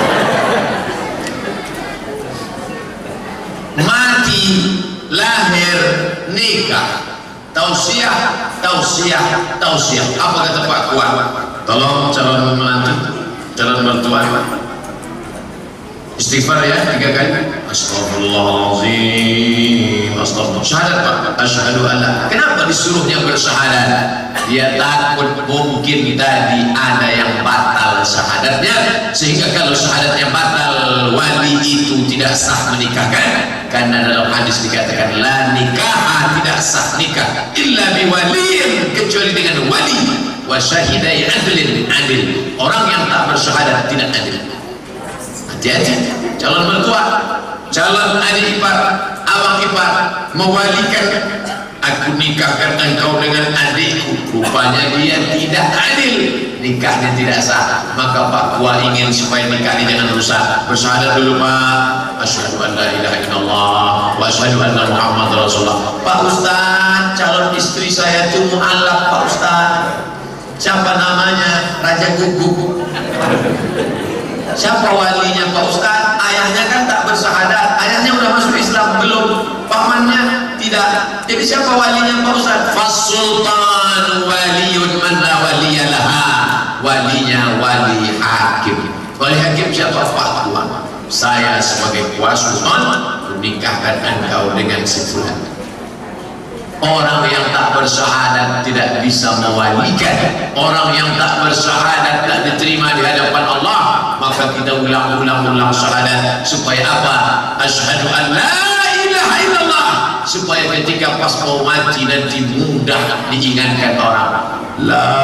Speaker 1: Mati, lahir, nikah. Tausiah, tausiah, tausiah. Apa kata Pak Kuat? Tolong calon menantu, calon mertua, Istighfar ya tiga kali. Astagfirullahaladzim, astagfirullah. Syahadat Pak, asyhadu alla. Kenapa disuruhnya bersyahadat? Dia takut mungkin tadi ada yang batal syahadatnya, sehingga kalau syahadatnya batal wali itu tidak sah menikahkan. Karena dalam hadis dikatakan la nikah, tidak sah nikah illa biwaliyin, kecuali dengan wali wa syahidai adlin, adil. Orang yang tak bersyahadat tidak adil. Hati-hati, calon mertua, calon adik ipar, abang ipar mewalikan, aku nikahkan engkau dengan adikku, rupanya dia tidak adil, nikahnya tidak sah. Maka Pak Tua ingin supaya nikahnya jangan rusak, bersyahadat dulu Pak, asyhadu an la ilaha illallah wa asyhadu anna Muhammad Rasulullah. Pak Ustaz, calon istri saya itu mu'allaf Pak Ustaz. Siapa namanya? Raja Guguk. Siapa walinya Pak Ustaz? Ayahnya kan tak bersyahadat, ayahnya udah masuk Islam belum, pamannya tidak. Jadi siapa walinya Pak Ustaz? Fasultan waliyun man la waliyalaha. Walinya wali hakim. Wali hakim siapa? Pak Tua. Saya sebagai kuasa menikahkan engkau dengan si fulan. Orang yang tak bersyahadat tidak bisa mewalikan. Orang yang tak bersyahadat tidak diterima di hadapan Allah. Maka kita ulang-ulang-ulang syahadat supaya apa? Asyhadu an la ilaha illallah, supaya ketika pas mau mati nanti mudah diingatkan orang. La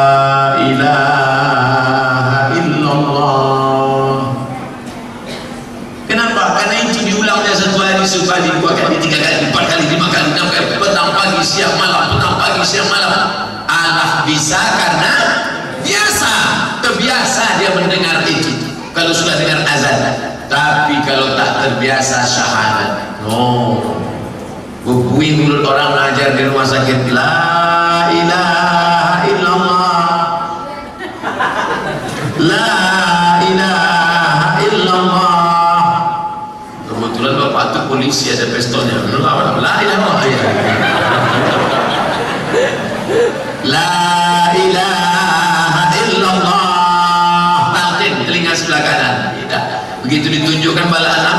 Speaker 1: ilaha illallah. Kenapa? Karena itu diulangnya satu hari, dua kali, dua kali, tiga kali, empat kali, lima kali, enam kali, petang pagi, siang malam, petang pagi, siang malam. Allah bisa karena biasa, terbiasa dia mendengar itu. Kalau sudah dengar azan, tapi kalau tak terbiasa syahadat, no, bubui mulut orang ngajar di rumah sakit, la ilaha illallah, la ilaha illallah. Kebetulan bapak itu polisi, ada pistolnya, la ilaha illallah, la ilaha illallah. Talqin telinga sebelah kanan. Tidak. Begitu ditunjukkan bala enam,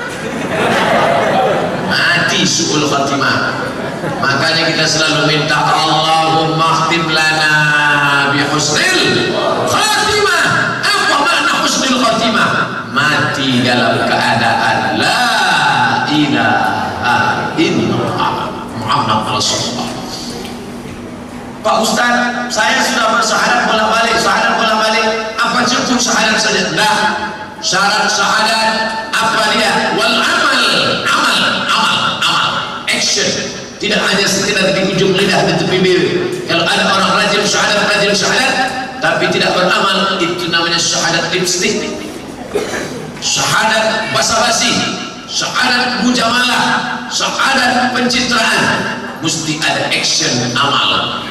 Speaker 1: mati su'ul khatimah. Makanya kita selalu minta Allahumma khtim lana bi husnil khatimah. Apa makna husnil khatimah? Mati dalam keadaan la ilaha illallah Muhammad Rasulullah. Pak Ustaz, saya sudah bersyahadat bolak-balik, syahadat bolak-balik. Apa cukup syahadat saja? Dah. Syarat syahadat apa dia? Wal amal, amal, amal, amal, action. Tidak hanya sekedar di ujung lidah, di tepi bibir. Kalau ada orang rajin syahadat, rajin syahadat, tapi tidak beramal, itu namanya syahadat lipstick, syahadat basa-basi, syahadat mujamalah, syahadat pencitraan. Mesti ada action, amal.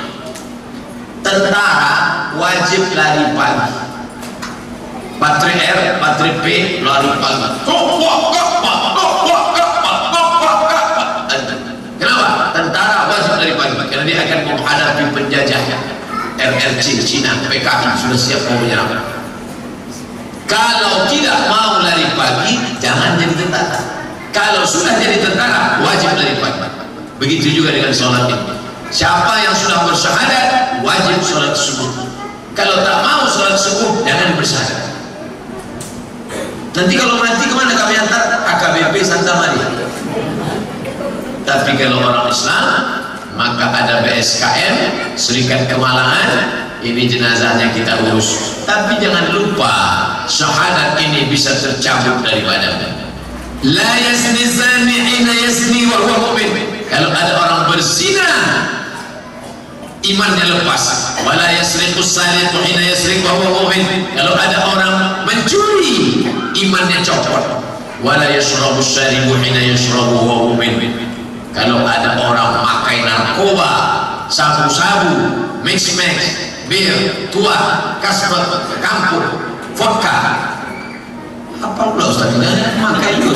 Speaker 1: Tentara wajib lari pagi, Patri R, Patri P lari pagi. Kenapa? Tentara wajib lari pagi karena dia akan menghadapi penjajah R R C Cina, P K I sudah siap mau menyerang. Kalau tidak mau lari pagi, jangan jadi tentara. Kalau sudah jadi tentara, wajib lari pagi. Begitu juga dengan sholat ini. Siapa yang sudah bersyahadat wajib sholat subuh. Kalau tak mau sholat subuh, jangan bersyahadat. Nanti kalau mati kemana kami antar? A K B P Santa Maria. Tapi kalau orang Islam, maka ada B S K M, Serikat Kemalangan. Ini jenazahnya kita urus. Tapi jangan lupa, syahadat ini bisa tercabut daripada. La yazni zani hina yazni wa huwa mu'min. Kalau ada orang berzina, imannya lepas. Wala yasriqus sariqu hina yasriqu wa huwa mu'min. Kalau ada orang mencuri, imannya copot. Wala yashrabus syaribu hina yashrabu wa huwa mu'min. Kalau ada orang memakai narkoba, sabu-sabu, mix-mix, bir, tua, kasbat, kampur, vodka, apa pula Ustaz ini? Makai itu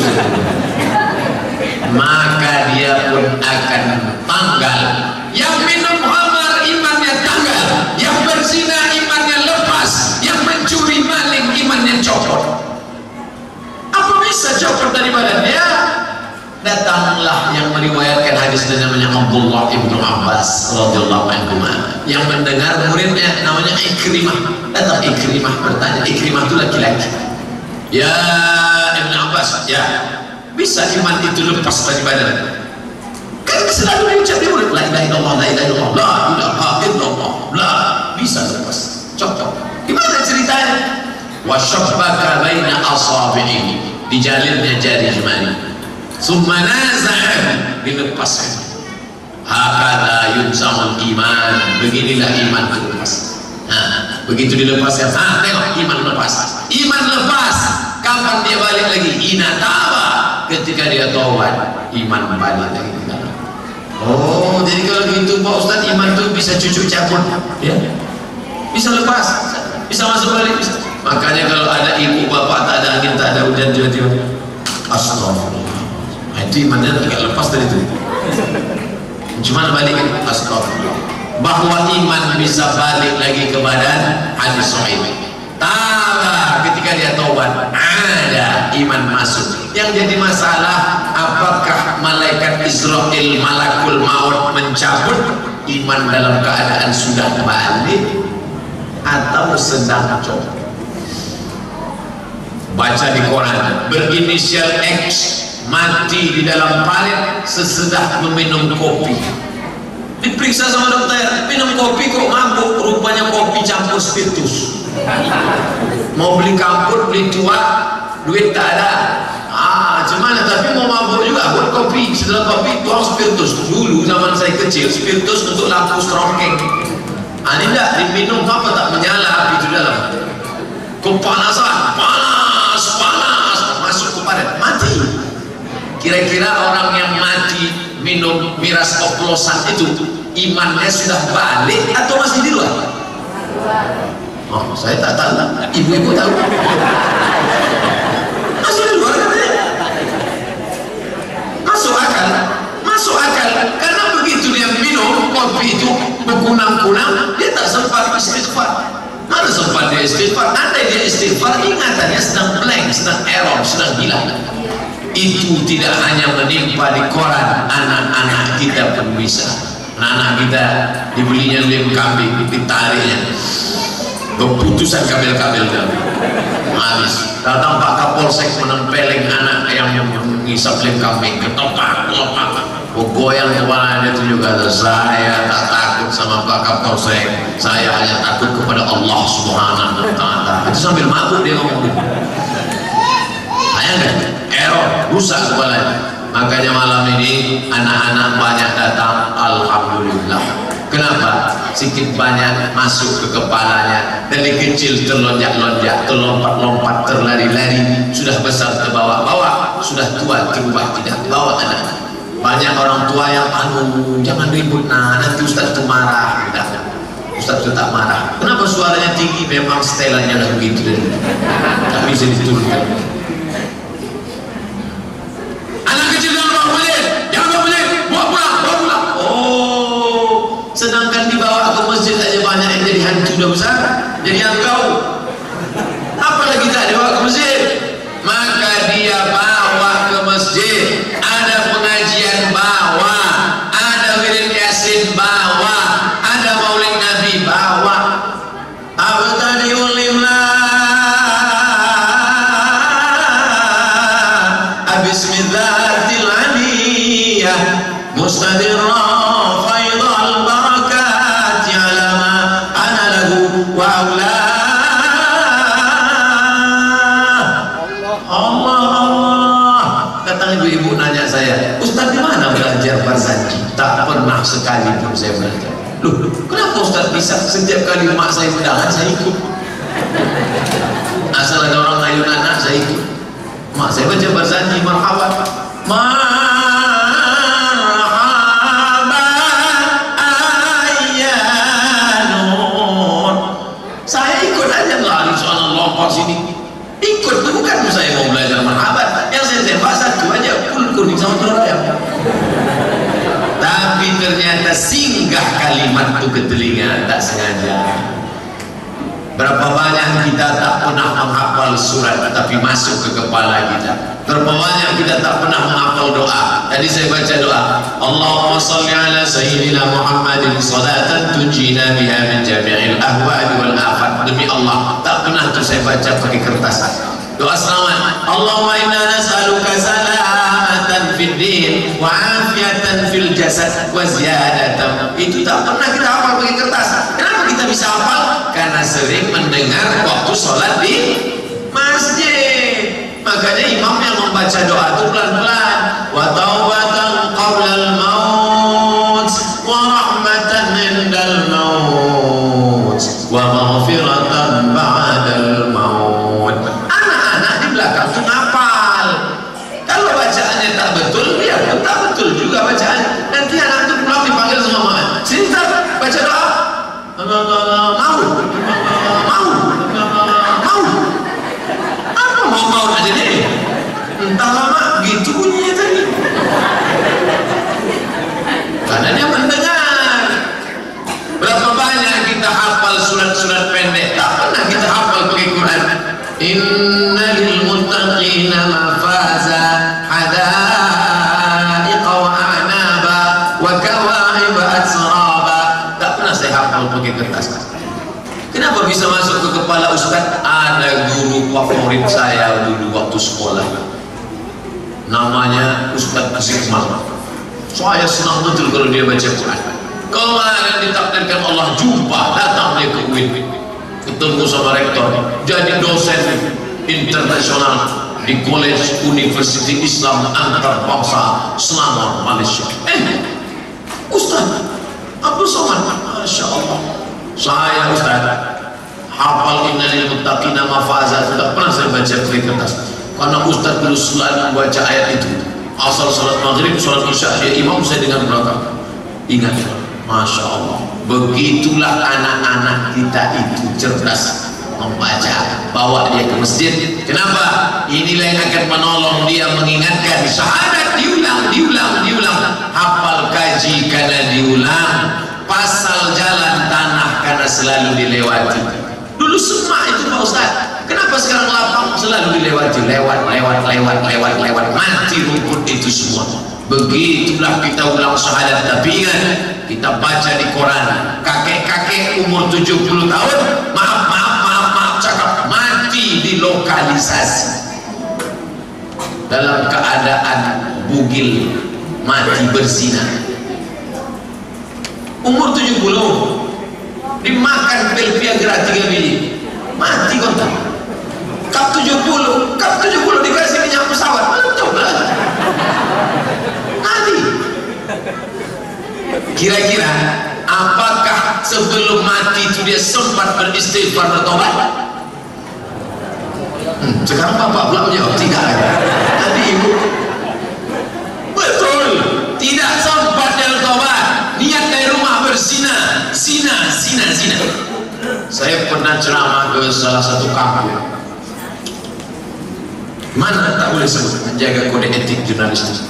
Speaker 1: maka dia pun akan tanggal. Yang minum khamar imannya tanggal, yang berzina imannya lepas, yang mencuri maling imannya copot. Apa datanglah yang meriwayatkan hadis namanya Abdullah ibnu Abbas radhiyallahu anhu, yang mendengar muridnya namanya Ikrimah. Datang Ikrimah bertanya, Ikrimah itu laki-laki, ya Ibnu Abbas, ya bisa iman itu lepas dari badan? Kan selalu diucap di murid, la ilaha illallah, la ilaha illallah, la ilaha illallah, la bisa lepas. Cocok. Gimana ceritanya? Wa syabbaka baina asabi'i, dijalinnya jari jemari. Summa naza'ahu, dilepaskan. Hakadha yunzamul iman, beginilah iman dilepas. Nah, begitu dilepaskan, ah tengok iman lepas. Iman lepas, kapan dia balik lagi? Ina taba, ketika dia taubat, iman balik lagi ke dalam. Oh, jadi kalau gitu Pak Ustaz, iman itu bisa cucuk cabut, ya? Bisa lepas, bisa masuk balik, bisa. Makanya kalau ada ibu bapak tak ada angin, tak ada hujan, tiba-tiba astagfirullah, nah, itu imannya agak lepas dari itu. Cuma balik astagfirullah, bahwa iman bisa balik lagi ke badan, hadis sahih. Taba, ketika dia taubat, ada iman masuk. Yang jadi masalah, apakah malaikat Israel, malakul maut mencabut iman dalam keadaan sudah balik atau sedang coba? Baca di Quran, berinisial X mati di dalam palet sesudah meminum kopi. Diperiksa sama dokter, minum kopi kok mabuk, rupanya kopi campur spiritus. Mau beli kampur, beli tua, duit tak ada. Ah, cuman tapi mau mabuk juga, buat kopi. Setelah kopi tuang spiritus. Dulu zaman saya kecil, spiritus untuk lampu strokeng. Ah, ini enggak diminum apa tak menyala api itu dalam. Kepanasan, panas, panas, masuk ke padat, mati. Kira-kira orang yang mati minum miras oplosan itu imannya sudah balik atau masih di luar? Oh, saya tak tahu. Ibu-ibu tahu? Masih di luar katanya. Masuk akal, masuk akal. Karena begitu dia minum kopi itu berkunang-kunang, dia tak sempat istighfar. Mana sempat dia istighfar? Andai dia istighfar, ingatannya sedang blank, sedang error, sedang hilang. Itu tidak hanya menimpa di koran, anak-anak kita pun bisa. Anak kita dibelinya lem kambing, ditariknya, keputusan kabel-kabel kambing habis. Datang Pak Kapolsek menempeleng anak yang mengisap lem kambing, ketopak, kelopak, goyang kepalanya itu juga. Saya tak takut sama Pak Kapolsek, saya hanya takut kepada Allah Subhanahu wa Ta'ala. Itu sambil mabuk dia ngomong. Bayangkan, error, rusak kepalanya. Makanya malam ini anak-anak banyak datang, alhamdulillah. Kenapa? Sedikit banyak masuk ke kepalanya. Dari kecil terlonjak-lonjak, terlompat-lompat, terlari-lari, sudah besar terbawa-bawa, sudah tua terubah tidak bawa anak. Banyak orang tua yang anu jangan ribut, nah nanti Ustaz itu marah. Tidak, Ustaz itu tak marah. Kenapa suaranya tinggi? Memang setelannya udah begitu, tak bisa diturunkan. Sedangkan dibawa ke masjid aja banyak yang jadi hantu dah besar, jadi angkau, apalagi tak dibawa ke masjid. Maka dia bawa ke masjid, ada pengajian bawa, ada wirid yasin bawa, ada maulid nabi bawa. Abtadiul limlah abismillatil aliyah mustadirah ibu-ibu nanya saya, Ustaz di mana belajar Barzanji? Tak pernah sekali pun saya belajar. Loh, kenapa Ustaz bisa? Setiap kali mak saya undangan saya ikut. Asal ada orang ayun anak saya ikut. Mak saya baca Barzanji, marhaban, marhaban ayyanun. Saya ikut aja, lari soal lompat sini. Ikut, bukan saya mau belajar marhaban. Yang saya tembak satu aja, full kuning sama telur ayam. Tapi ternyata singgah kalimat itu ke telinga tak sengaja. Berapa banyak kita tak pernah menghafal surat tapi masuk ke kepala kita. Berapa banyak kita tak pernah menghafal doa. Tadi saya baca doa, Allahumma salli ala sayyidina Muhammadin salatan tunjina biha min jami'il ahwa'di wal afat. Demi Allah, tak pernah tu saya baca pakai kertas. Doa selamat, Allahumma inna nas'aluka salamatan fid din wa afiatan fil jasad wa ziyadatan. Itu tak pernah kita hafal pakai kertas. Kenapa kita bisa hafal? Karena sering mendengar waktu sholat di masjid. Makanya imam yang membaca doa itu pelan-pelan. Wa taubatan qablal maut wa rahmatan indal maut wa maghfiratan ba'dal maut. Anak-anak di belakang itu ngapal. Kalau bacaannya tak betul, ya tak betul juga bacaannya. Nanti anak itu pulang dipanggil sama mama. Sini tak baca doa. Mau, mau, mau, apa mau mau aja nih? Entah lama gitu bunyinya tadi. Karena dia mendengar. Berapa banyak kita hafal surat-surat pendek, tak pernah kita hafal pakai Quran. Inna lil muttaqina mafaza hadaiqa wa a'naba wa kawa'iba atsraba. Tak pernah saya hafal pakai kertas. Kenapa bisa masuk ke kepala Ustaz? Ada guru favorit saya dulu waktu sekolah, namanya Ustaz Zikmal. Saya senang betul kalau dia baca Quran. Kemarin ditakdirkan Allah jumpa, datang dia ke U I N, ketemu sama rektor, jadi dosen internasional di College University Islam Antarbangsa Selangor, Malaysia. Eh, Ustaz Abdul Somad, Masya Allah. Saya Ustaz hafal inna lil muttaqina mafaza, tidak pernah saya baca pakai kertas. Karena Ustaz dulu selalu membaca ayat itu. Asal salat maghrib, salat isya, dia imam, saya dengar belakang. Ingat, Masya Allah. Begitulah anak-anak kita itu cerdas membaca. Bawa dia ke masjid. Kenapa? Inilah yang akan menolong dia, mengingatkan. Syahadat diulang, diulang, diulang. Hafal kaji karena diulang. Pasal jalan tanah karena selalu dilewati. Dulu semua itu Pak Ustaz. Kenapa sekarang lapang selalu dilewati? Lewat, lewat, lewat, lewat, lewat. Mati rumput itu semua. Begitulah kita ulang syahadat. Tapi ingat, kita baca di Quran. Kakek-kakek umur tujuh puluh tahun, maaf, maaf, maaf, maaf, cakap, mati di lokalisasi. Dalam keadaan bugil, mati berzina. Umur tujuh puluh dimakan pil Viagra tiga biji, mati kontak. Kap tujuh puluh, kap tujuh puluh dikasih minyak pesawat, meletup lah, mati. Kira-kira apakah sebelum mati itu dia sempat beristighfar bertobat? Hmm, sekarang bapak belum jawab, tidak. Tadi ibu betul, tidak sempat dia bertobat. Niat dari rumah berzina, zina, zina, zina. Saya pernah ceramah ke salah satu kampung. Mana tak boleh sebut, menjaga kode etik jurnalistik.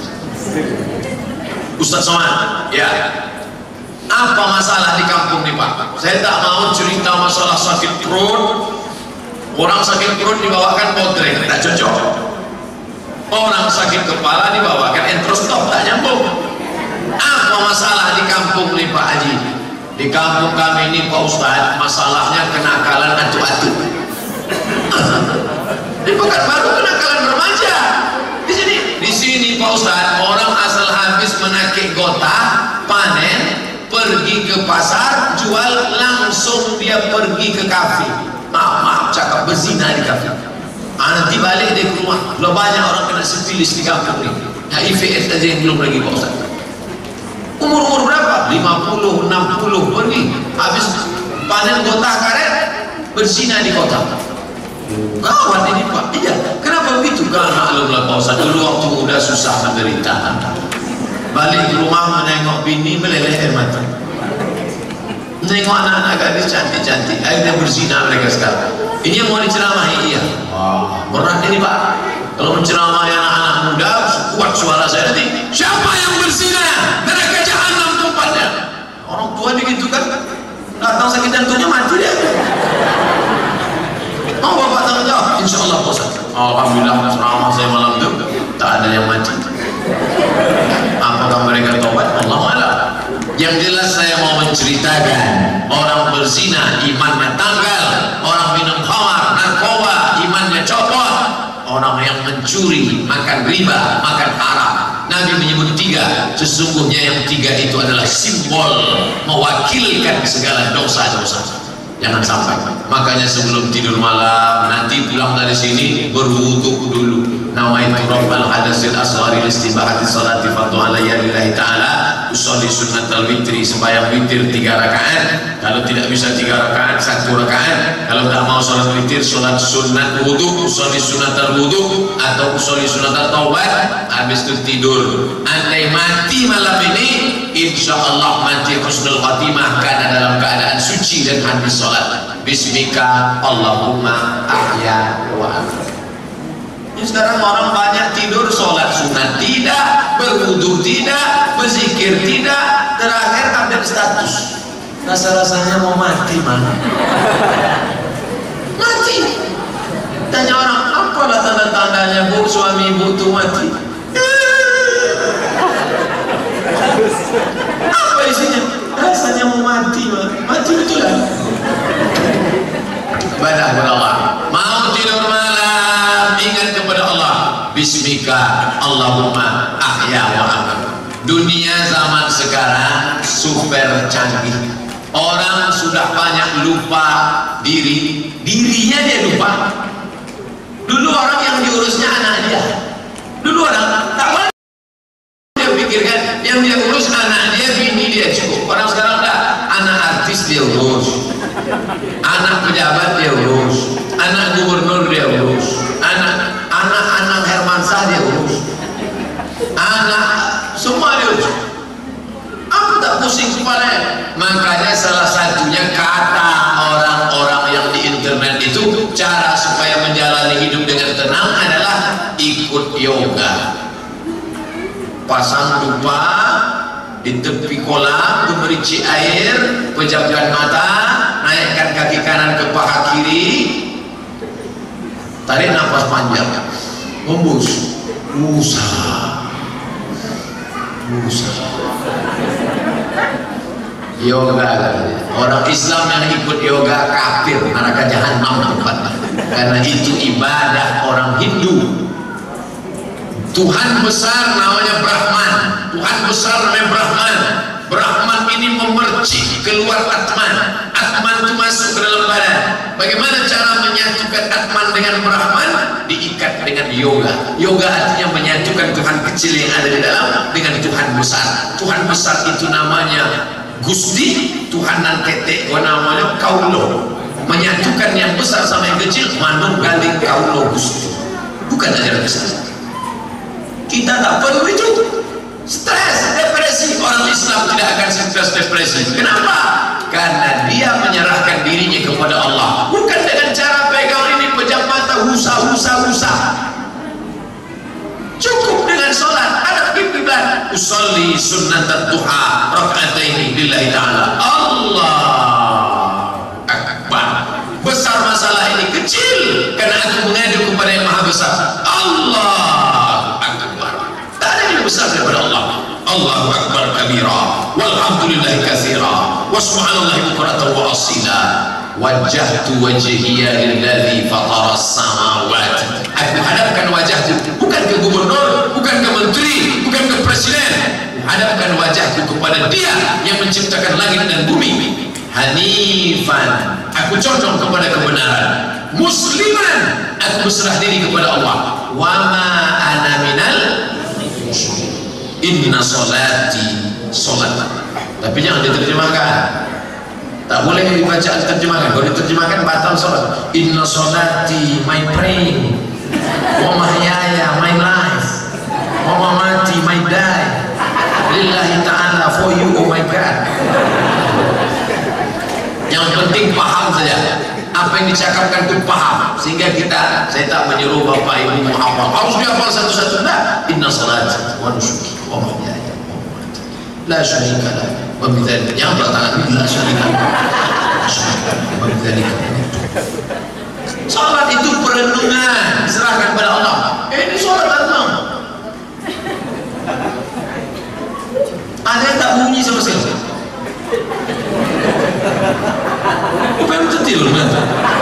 Speaker 1: Ustaz Somad, ya. Apa masalah di kampung ini Pak? Saya tak mau cerita masalah sakit perut. Orang sakit perut dibawakan potret, tak cocok. Orang sakit kepala dibawakan entrostop, tak nyambung. Apa masalah di kampung nih Pak Haji? Di kampung kami ini Pak Ustadz, masalahnya kenakalan atu-atu. Di Pekanbaru kenakalan remaja. Di sini, di sini Pak Ustadz, orang asal habis menakik gota, panen, pergi ke pasar, jual, langsung dia pergi ke kafe. Maaf, maaf, cakap berzina di kafe. Ah, nanti balik dia ke rumah. Lo banyak orang kena sifilis di kampung ini. H I V AIDS aja yang belum lagi Pak Ustadz. Umur-umur berapa? lima puluh, enam puluh pergi. Habis panen gota karet, berzina di kota. Gawat ini Pak. Iya. Kenapa begitu? Karena maklumlah Pak Ustadz, dulu waktu muda susah menderita. Balik ke rumah menengok bini, meleleh air mata. Menengok anak-anak gadis cantik-cantik, akhirnya berzina mereka sekarang. Ini yang mau diceramahi. Iya. Wah, berat ini Pak. Kalau menceramahi anak-anak muda, kuat suara saya nanti. Siapa yang berzina? Neraka jahanam tempatnya. Orang tua begitu kan, datang sakit jantungnya mati dia. Mau bapak tanggung jawab? Insya Allah Pak Ustaz. Alhamdulillah selama saya malam itu tak ada yang mati. Apakah mereka tobat? Allah malam. Yang jelas saya mau menceritakan orang berzina imannya tanggal, orang minum khamar, narkoba imannya copot, orang yang mencuri, makan riba, makan haram. Nabi menyebut tiga, sesungguhnya yang tiga itu adalah simbol mewakilkan segala dosa-dosa. Jangan sampai. Makanya sebelum tidur malam, nanti pulang dari sini berwudu dulu. Nawaitu rabbal hadasil asghari listibahati salati fardhu alayya lillahi ta'ala usolli sunnatal witri, sembahyang witir tiga rakaat. Kalau tidak bisa tiga rakaat, satu rakaat. Kalau tak mau sholat witir, sholat sunat wudu, usolli sunnatal wudu atau usolli sunnatal taubat. Habis itu tidur. Andai mati malam ini, insya Allah mati husnul khatimah karena dalam keadaan suci dan habis sholat. Bismika Allahumma ahya wa amit. Ini sekarang orang banyak tidur, sholat sunat tidak, berwudu tidak, berzikir tidak, terakhir update status. Rasa-rasanya mau mati mana? Mati. Tanya orang, apalah tanda-tandanya bu suami ibu itu mati? Apa isinya? Rasanya mau mati, mati betulan. Kepada Allah, mau tidur malam, ingat kepada Allah. Bismika Allahumma ahya wa amit. Dunia zaman sekarang super canggih. Orang sudah banyak lupa diri, dirinya dia lupa. Dulu orang yang diurusnya anak dia. Dulu orang tak boleh dia pikirkan yang dia urus anak dia, bini dia cukup. Orang sekarang enggak, anak artis dia urus, anak pejabat dia urus, anak gubernur dia urus, anak anak anak Hermansyah dia urus, anak semua dia urus. Apa tak pusing kepala? Makanya salah satunya kata orang-orang yang di internet itu, cara supaya menjalani hidup dengan tenang adalah ikut yoga. Pasang dupa di tepi kolam, gemericik air, pejamkan mata, naikkan kaki kanan ke paha kiri, tarik nafas panjang, hembus, usah, usah. Yoga, orang Islam yang ikut yoga kafir, neraka jahanam tempatnya, karena itu ibadah orang Hindu. Tuhan besar namanya Brahman, Tuhan besar namanya Brahman. Brahman ini memercik keluar Atman, Atman itu masuk ke dalam badan. Bagaimana cara menyatukan Atman dengan Brahman? Diikat dengan yoga. Yoga artinya menyatukan Tuhan kecil yang ada di dalam dengan Tuhan besar. Tuhan besar itu namanya Gusti, Tuhan nan ketek namanya Kaulo. Menyatukan yang besar sama yang kecil, manung kali Kaulo Gusti. Bukan ajaran besar. Kita tak perlu itu. Stres, depresi. Orang Islam tidak akan stres depresi. Kenapa? Karena dia menyerahkan dirinya kepada Allah, bukan dengan cara pegang ini pejam mata, husa husa husa. Cukup dengan sholat, hadap kiblat, usolli sunnat duha raka'ataini lillahi ta'ala. Allah akbar. Besar masalah ini, kecil karena aku mengadu kepada yang maha besar. Allah akbar. Tak ada yang besar daripada Allah. Allahu akbar kabira walhamdulillahi katsira wa subhanallahi bukratan wa asila. Wajjahtu wajhiya lilladzi fatara as-samawati. Aku hadapkan wajahku bukan ke gubernur, bukan ke menteri, bukan ke presiden. Hadapkan wajahku kepada Dia yang menciptakan langit dan bumi. Hanifan, aku condong kepada kebenaran. Musliman, aku berserah diri kepada Allah. Wa ma ana minal musyrikin. Inna sholati sholat. Tapi jangan diterjemahkan. Tak boleh dibaca diterjemahkan. Kalau diterjemahkan batal sholat. Inna sholati, my praying, wa mahyaya, my life, wa mamati, my die, lillahi ta'ala, for you, oh my God. Yang penting paham saja. Apa yang dicakapkan itu paham. Sehingga kita, saya tak menyuruh bapak ibu menghafal harus dihafal satu-satu. Nah, inna sholati wa nusuki wa mahyaya wa mamati la syarika lah wa bidzalika, yang bertangan la syarika lah wa bidzalika. Salat itu perenungan, serahkan pada Allah. Eh, ini salat datang. Ada yang tak bunyi sama sekali. Apa yang tertidur betul?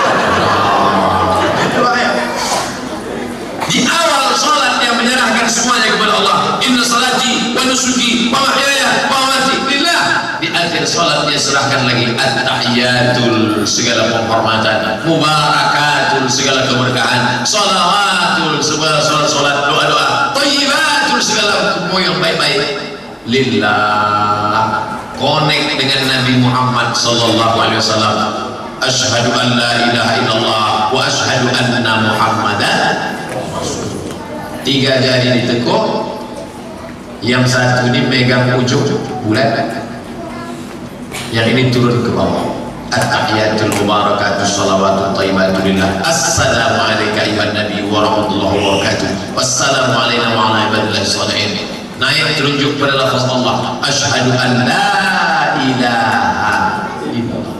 Speaker 1: Di awal salat yang menyerahkan semuanya kepada Allah. Inna salati wa nusuki wa mahyaya wa mamati lillah. Di akhir salat dia serahkan lagi at-tahiyatul, segala penghormatan, mubarakatul, segala keberkahan, salawatul, segala salat-salat, doa-doa, thayyibatul, segala semua yang baik-baik, lillah. Connect dengan Nabi Muhammad sallallahu alaihi wasallam. Asyhadu an la ilaha illallah wa asyhadu anna Muhammadan. Tiga jari ditekuk, yang satu ini megang ujung bulat, yang ini turun ke bawah. At-tahiyatul mubarakatus salawatut thayyibatu lillah. Assalamu alayka ayyuhan nabi wa rahmatullahi wa barakatuh. Wassalamu alayna wa ala ibadillahi sholihin. Naik terunjuk pada lafaz Allah. Asyhadu an la ilaha illallah.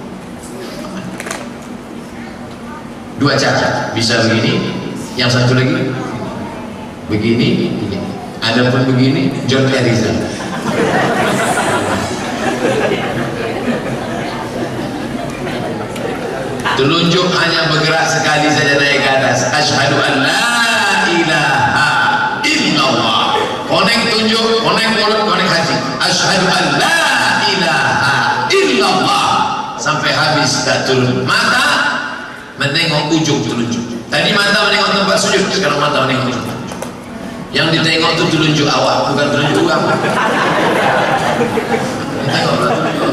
Speaker 1: Dua cara, bisa begini, yang satu lagi begini, begini. Ada pun begini, John Eliza. Telunjuk hanya bergerak sekali saja naik ke atas. Asyhadu an la ilaha illallah. Konek tunjuk, konek mulut, konek hati. Asyhadu an la ilaha illallah. Sampai habis tak turun. Mata menengok ujung telunjuk. Tadi mata menengok tempat sujud, sekarang mata menengok ujung. Yang ditengok itu telunjuk awak, bukan telunjuk kamu. Tengok telunjuk.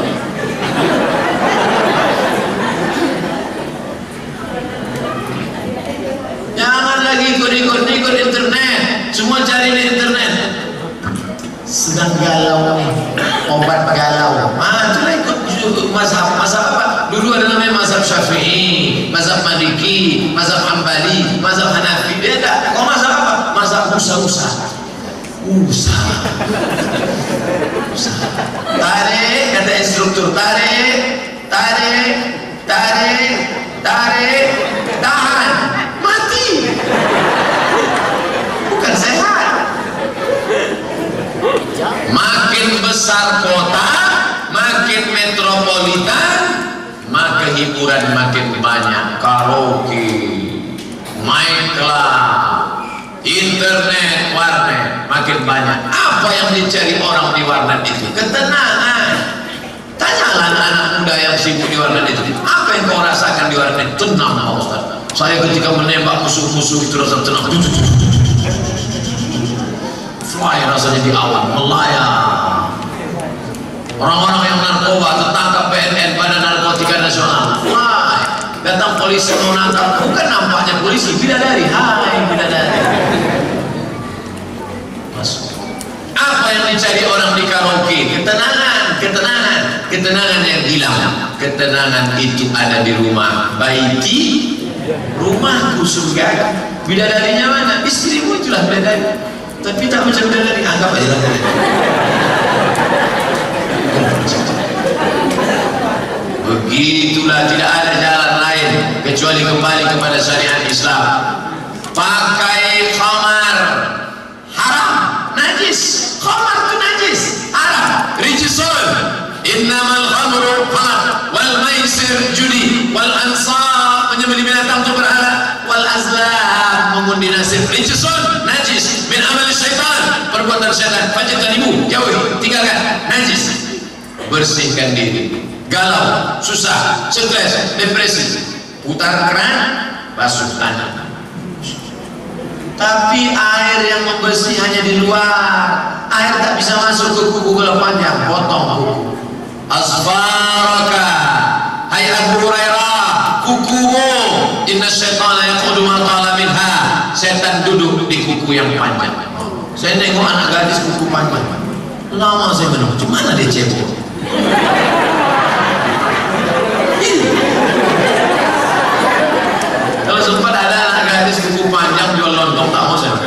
Speaker 1: Jangan lagi ikut-ikut internet. Semua cari di internet. Sedang galau nih, obat galau. Ah, itulah ikut mazhab. Mazhab apa? Dulu ada namanya mazhab Syafi'i, mazhab Maliki, mazhab Hambali, mazhab Hanafi. Beda. Kau mazhab apa? Mazhab Musa-Musa. Musa. Musa. Tarik, kata instruktur, tarik, tarik, tarik, tarik, tahan, mati. Bukan sehat. Makin besar kota, makin metropolitan, maka hiburan makin banyak. Karaoke, main club, internet, warnet makin banyak. Apa yang dicari orang di warnet itu? Ketenangan. Tanyalah anak muda yang sibuk di warnet itu, apa yang kau rasakan di warnet? Tenang, Pak Ustaz. Saya ketika menembak musuh-musuh itu rasa tenang. Fly rasanya di awan, melayang. Orang-orang yang narkoba tertangkap B N N, Badan Narkotika Nasional. Fly. Datang polisi mau nangkap, bukan nampaknya polisi, bidadari. Hai bidadari. Masuk. Apa yang dicari orang di karaoke? Ketenangan, ketenangan, ketenangan yang hilang. Ketenangan itu ada di rumah. Baiti, rumahku surga. Bidadarinya mana? Istrimu itulah bidadari. Tapi tak macam bidadari, anggap aja lah. Begitulah, tidak ada jalan lain kecuali kembali kepada syariat Islam. Pakai khamar haram, najis. Khamar itu najis, haram. Rijsun. Innamal khamru khamar wal maisir judi wal ansab, menyembelih binatang untuk berhala, wal azlam, mengundi nasib. Rijsun, najis, min amal syaitan, perbuatan syaitan. Fajtanibu, jauhi, tinggalkan, najis. Bersihkan diri. Galau, susah, stres, depresi, putar keran, basuh tangan. Tapi air yang membersih hanya di luar. Air tak bisa masuk ke kuku bola panjang, potong kuku. Asfaraka, hai Abu Hurairah, kukumu. Inna syaitana yaqudu ma qala minha. Setan duduk di kuku yang panjang. Saya tengok anak gadis kuku panjang. Lama saya menunggu, mana dia cebok? Kalau sempat ada anak gadis kuku panjang jual lontong, tak mau saya.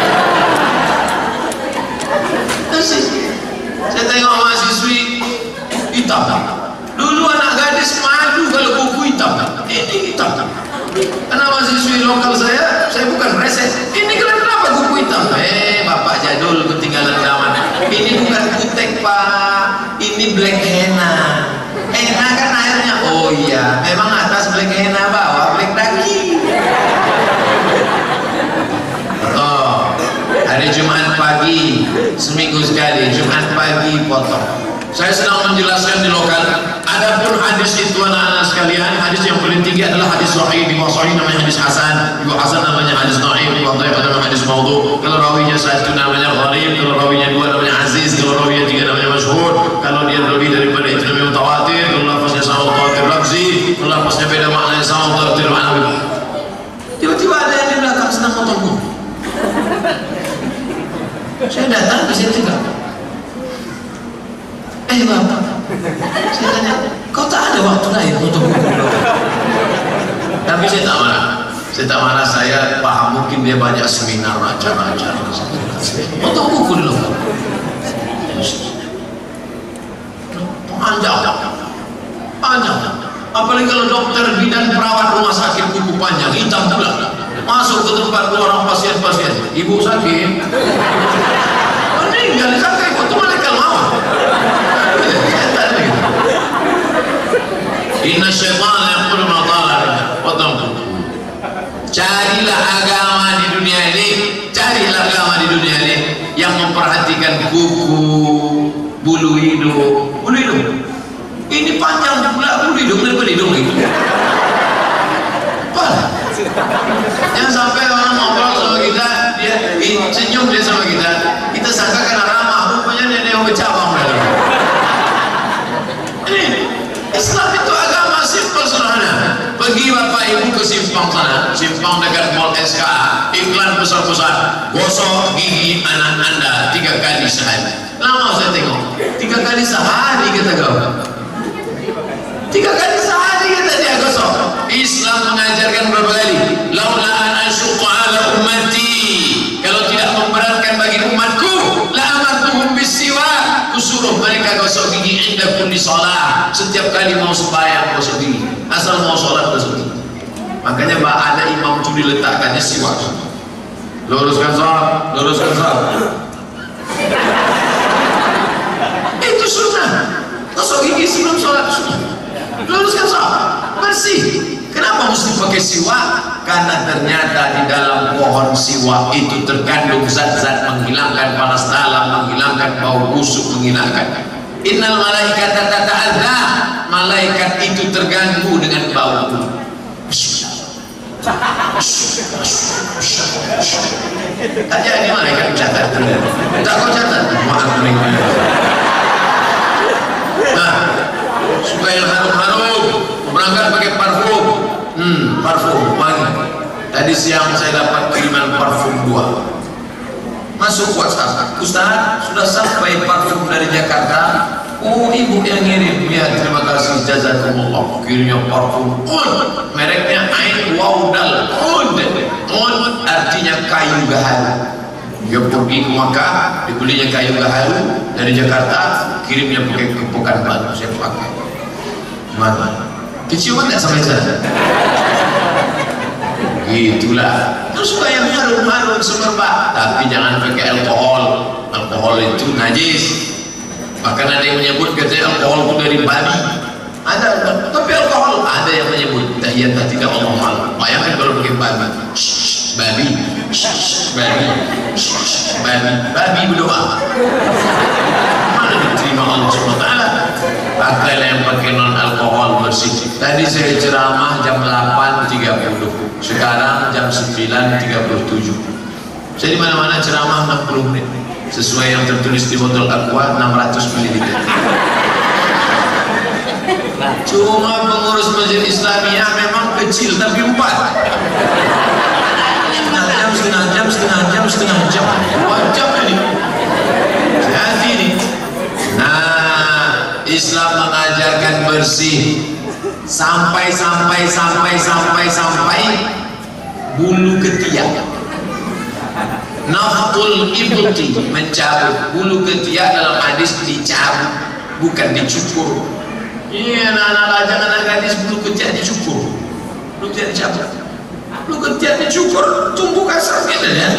Speaker 1: Saya tengok mahasiswi hitam. Dulu anak gadis maju kalau kuku hitam, ini hitam. Karena mahasiswi lokal saya, saya bukan reses. Ini kenapa buku hitam? Eh, bapak jadul ketinggalan zaman. Ini bukan kutek pak, ini black henna. Henna kan airnya. Oh iya, memang atas black henna, bawah black daging. Oh, hari Jumat pagi seminggu sekali, Jumat pagi potong. Saya sedang menjelaskan di lokal. Adapun hadis itu anak-anak sekalian, hadis yang paling tinggi adalah hadis sahih. Di bawah sahih namanya hadis hasan, di bawah hasan namanya hadis dhaif, di bawah dhaif namanya hadis maudhu. Kalau rawinya satu namanya gharib, kalau rawinya dua namanya aziz, kalau rawinya tiga namanya masyhur. Kalau dia lebih daripada itu namanya mutawatir. Kalau lafaznya sama mutawatir lafzi, kalau lafaznya beda maknanya sama mutawatir maknawi. Tiba-tiba ada yang di belakang sedang motong. Saya datang di situ kan. Eh bapak, saya tanya, kau tak ada waktu lain untuk buku? Tapi saya tak marah, saya tak marah, saya paham mungkin dia banyak seminar, acara-acara. Untuk buku dulu. Panjang, panjang. Apalagi kalau dokter bidan perawat rumah sakit buku panjang, hitam pula. Masuk ke tempat orang pasien-pasien, ibu sakit. Meninggal sakit, itu malaikat maut. Inna syaitan yaqulu ma tala wa tamku. Carilah agama di dunia ini, carilah agama di dunia ini yang memperhatikan kuku, bulu hidung, bulu hidung. Ini panjang pula bulu hidung daripada hidung itu. Apa? Jangan sampai orang ngobrol sama kita, dia senyum dia sama kita, kita sangka karena ramah, rupanya dia yang bercabang. Ini Islam itu agama simpel sederhana. Pergi bapak ibu ke simpang sana, simpang dekat Mall S K A, iklan besar-besar, gosok gigi anak anda tiga kali sehari. Lama saya tengok, tiga kali sehari kata kau. Tiga kali sehari kata dia gosok. Islam mengajarkan berapa kali? Laula an asyqa ala ummati, kalau tidak memberatkan bagi umatku, la amartuhum bisiwak, kusuruh mereka gosok gigi inda kulli shalah, setiap kali mau sembahyang gosok gigi, asal mau sholat gosok gigi. Makanya mbak ada imam itu diletakkannya siwak. Luruskan sholat, luruskan sholat. Itu sunnah. Gosok gigi sebelum sholat sunnah. Luruskan sholat, bersih. Kenapa mesti pakai siwak? Karena ternyata di dalam pohon siwak itu terkandung zat-zat menghilangkan panas dalam, menghilangkan bau busuk, menghilangkan. Innal malaikata tata'adza, malaikat itu terganggu dengan bau. Tanya ini malaikat catat. Tak kau catat. Maaf nih. Nah, supaya harum-harum, berangkat pakai parfum. Hmm, parfum wangi. Tadi siang saya dapat kiriman parfum dua. Masuk WhatsApp, Ustaz, sudah sampai parfum dari Jakarta. Oh, ibu yang ngirim. Ya, terima kasih, jazakumullah. Kirimnya parfum Ud, mereknya Ain Waudal. Ud, Ud artinya kayu gaharu. Dia pergi ke Makkah, dibelinya kayu gaharu dari Jakarta, kirimnya pakai ke Pekanbaru. Saya pakai. Gimana? Keciuman tidak sampai sana? Itulah. Terus suka yang harum-harum semerbak, tapi jangan pakai alkohol. Alkohol itu najis. Bahkan ada yang menyebut katanya alkohol itu dari babi. Ada, tapi alkohol ada yang menyebut tahiyat tidak Allah malam. Bayangkan kalau pakai babi. Shh, babi, shh, babi, shh, babi, babi berdoa. Mana diterima Allah subhanahu wa taala? Pakailah yang pakai non alkohol bersih. Tadi saya ceramah jam delapan tiga puluh, sekarang jam sembilan tiga puluh tujuh. Saya di mana-mana ceramah enam puluh menit, sesuai yang tertulis di botol aqua enam ratus mililiter. Cuma pengurus masjid Islamiyah memang kecil tapi empat. Setengah jam, setengah jam, setengah jam, setengah jam, dua jam ini. Jadi ini. Nah, Islam mengajarkan bersih sampai sampai sampai sampai sampai bulu ketiak. Naftul ibti, mencabut bulu ketiak dalam hadis dicabut, bukan dicukur. Iya, anak-anak lajang, anak gadis bulu ketiak dicukur, bulu ketiak dicabut. lu ketiaknya cukur tumbuh kasar gitu ya.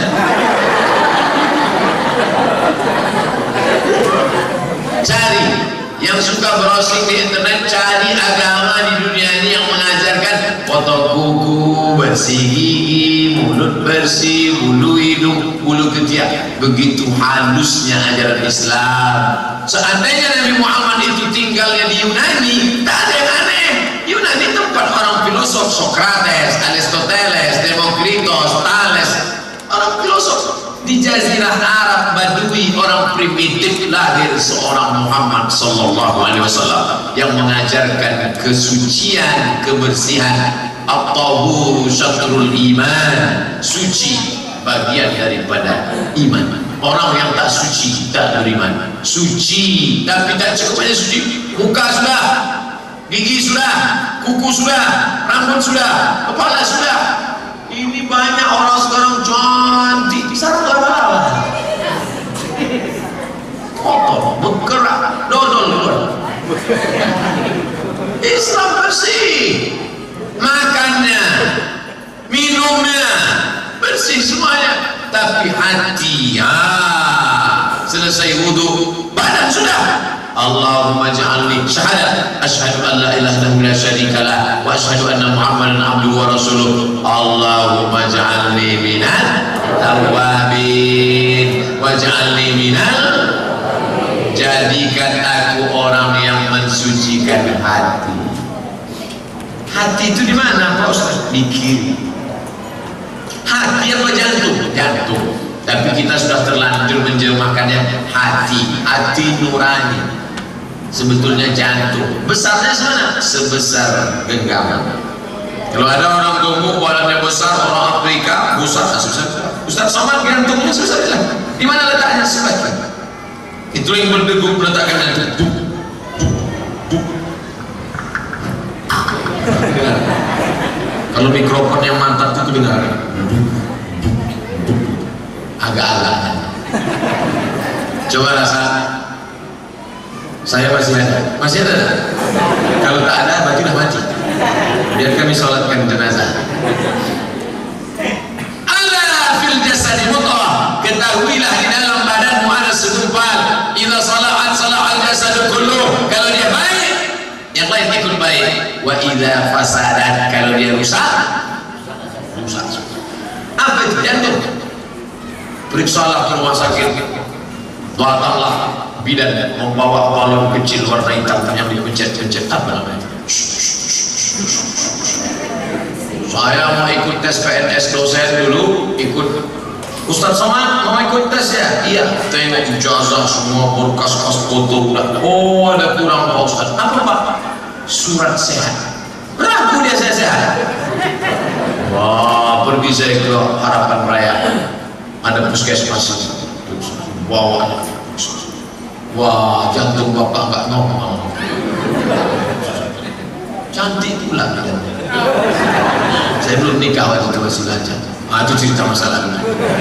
Speaker 1: Cari yang suka browsing di internet, cari agama di dunia ini yang mengajarkan potong kuku, bersih gigi, mulut bersih, bulu hidung, bulu ketiak. Begitu halusnya ajaran Islam. Seandainya Nabi Muhammad itu tinggalnya di Yunani, tak ada yang aneh. Yunani tempat orang filosof, Socrates, Aristoteles, Demokritos, Thales, orang filosof. Di Jazirah Arab Badui, orang primitif, lahir seorang Muhammad sallallahu alaihi wasallam yang mengajarkan kesucian, kebersihan. At-tahuru syatrul iman, suci bagian daripada iman. Orang yang tak suci tak beriman. Suci tapi tak cukup hanya suci, muka sudah, gigi sudah, kuku sudah, rambut sudah, kepala sudah. Ini banyak orang sekarang cantik, sarang lama-lama kotor, bergerak, dodol. Islam bersih, makannya, minumnya bersih semuanya. Tapi hati, ya, selesai wudhu, badan sudah. Allahumma ja'alni syahadat asyhadu an la ilaha illa syarikalah wa asyhadu anna Muhammadan abduhu wa rasuluh. Allahumma ja'alni minal tawwabin wa ja'alni minal, jadikan aku orang yang mensucikan hati. Hati itu di mana Pak Ustaz? Di kiri. Hati apa jantung? Jantung. Tapi kita sudah terlanjur menjemahkannya hati, hati nurani. Sebetulnya jantung. Besarnya sana sebesar genggaman. Kalau ada orang gemuk badannya besar, orang Afrika besar, susah. Ustaz Somad gantungnya susah lah. Di mana letaknya? Sebab itu yang berdegup meletakkan jantung. Kalau mikrofon yang mantap itu kedengaran. Agak-agak. Coba rasa. Saya masih ada, masih ada. Kalau tak ada, berarti udah mati. Biar kami sholatkan jenazah. Allah fil jasadi mudghah. Ketahuilah di dalam badanmu ada segumpal. Idza salahat salahal jasadu kulluh. Kalau dia baik, yang lain ikut baik. Wa idza fasadat, kalau dia rusak, rusak. Apa itu jantung? Periksalah ke rumah sakit, datanglah bidan membawa balon kecil warna hitam yang dipencet-pencet. Apa namanya? Saya mau ikut tes P N S dosen dulu, ikut Ustaz Somad mau ikut tes ya? Iya. Tengok ijazah semua, berkas-kas foto udah. Oh, ada kurang Pak Ustaz. Apa Pak? Surat sehat. Ragu dia saya sehat. Wah, pergi saya ke Harapan Raya. Ada puskesmas. Bawa. Wah, jantung bapak nggak normal. Cantik pula kan. Saya belum nikah waktu itu masih lancar. Ah, itu cerita masalah.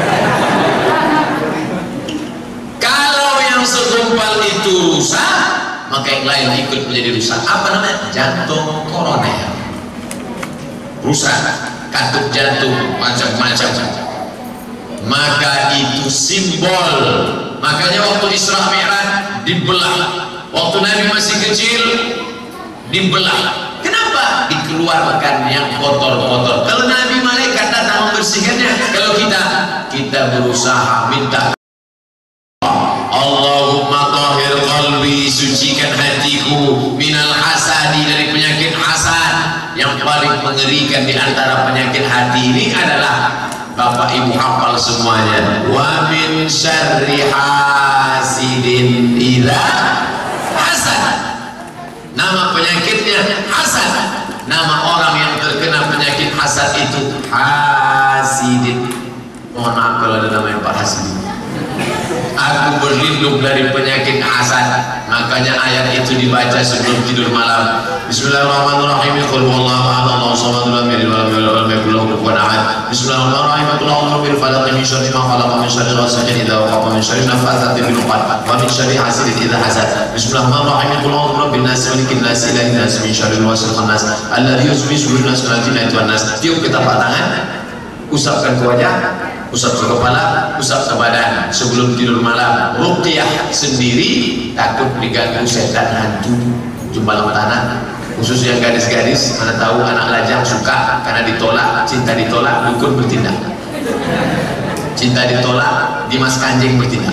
Speaker 1: Kalau yang segumpal itu rusak, maka yang lain ikut menjadi rusak. Apa namanya? Jantung koroner. Rusak, katup jantung, macam-macam. Maka itu simbol. Makanya waktu Isra Mi'raj dibelah. Waktu Nabi masih kecil dibelah. Kenapa? Dikeluarkan yang kotor-kotor. Kalau Nabi malaikat datang membersihkannya. Kalau kita kita berusaha minta Allahumma tahhir qalbi, sucikan hatiku minal hasadi, dari penyakit hasad. Yang paling mengerikan di antara penyakit hati ini adalah, Bapak Ibu hafal semuanya, wa min syarri hasidin idza hasad. Nama penyakitnya hasad. Nama orang yang terkena penyakit hasad itu hasidin. Mohon maaf kalau ada namanya Pak Hasidin. Aku berlindung dari penyakit hasad. Makanya ayat itu dibaca sebelum tidur malam. Bismillahirrahmanirrahim. Qul huwallahu ahad, Allahu samad, lam yalid walam yulad walam yakul lahu kufuwan ahad. Bismillahirrahmanirrahim. Qul a'udzu birabbil falaq, min syarri ma khalaq, min syarri ghasiqin idza waqab, min syarri naffatsati fil 'uqad, wa min syarri hasidin idza hasad. Bismillahirrahmanirrahim. Qul a'udzu birabbin nas, malikin nas, ilahin nas, min syarril waswasil khannas, alladzi yuwaswisu fi sudurin nas, min al jinnati wan nas. Tiup kita tangan. usapkan ke wajah, usap ke kepala, usap ke badan sebelum tidur malam. Ruqyah sendiri takut diganggu setan hantu jumpalang tanah, khusus yang gadis-gadis. Mana tahu anak lajang suka karena ditolak, cinta ditolak, dukun bertindak. Cinta ditolak, Dimas Kanjeng bertindak.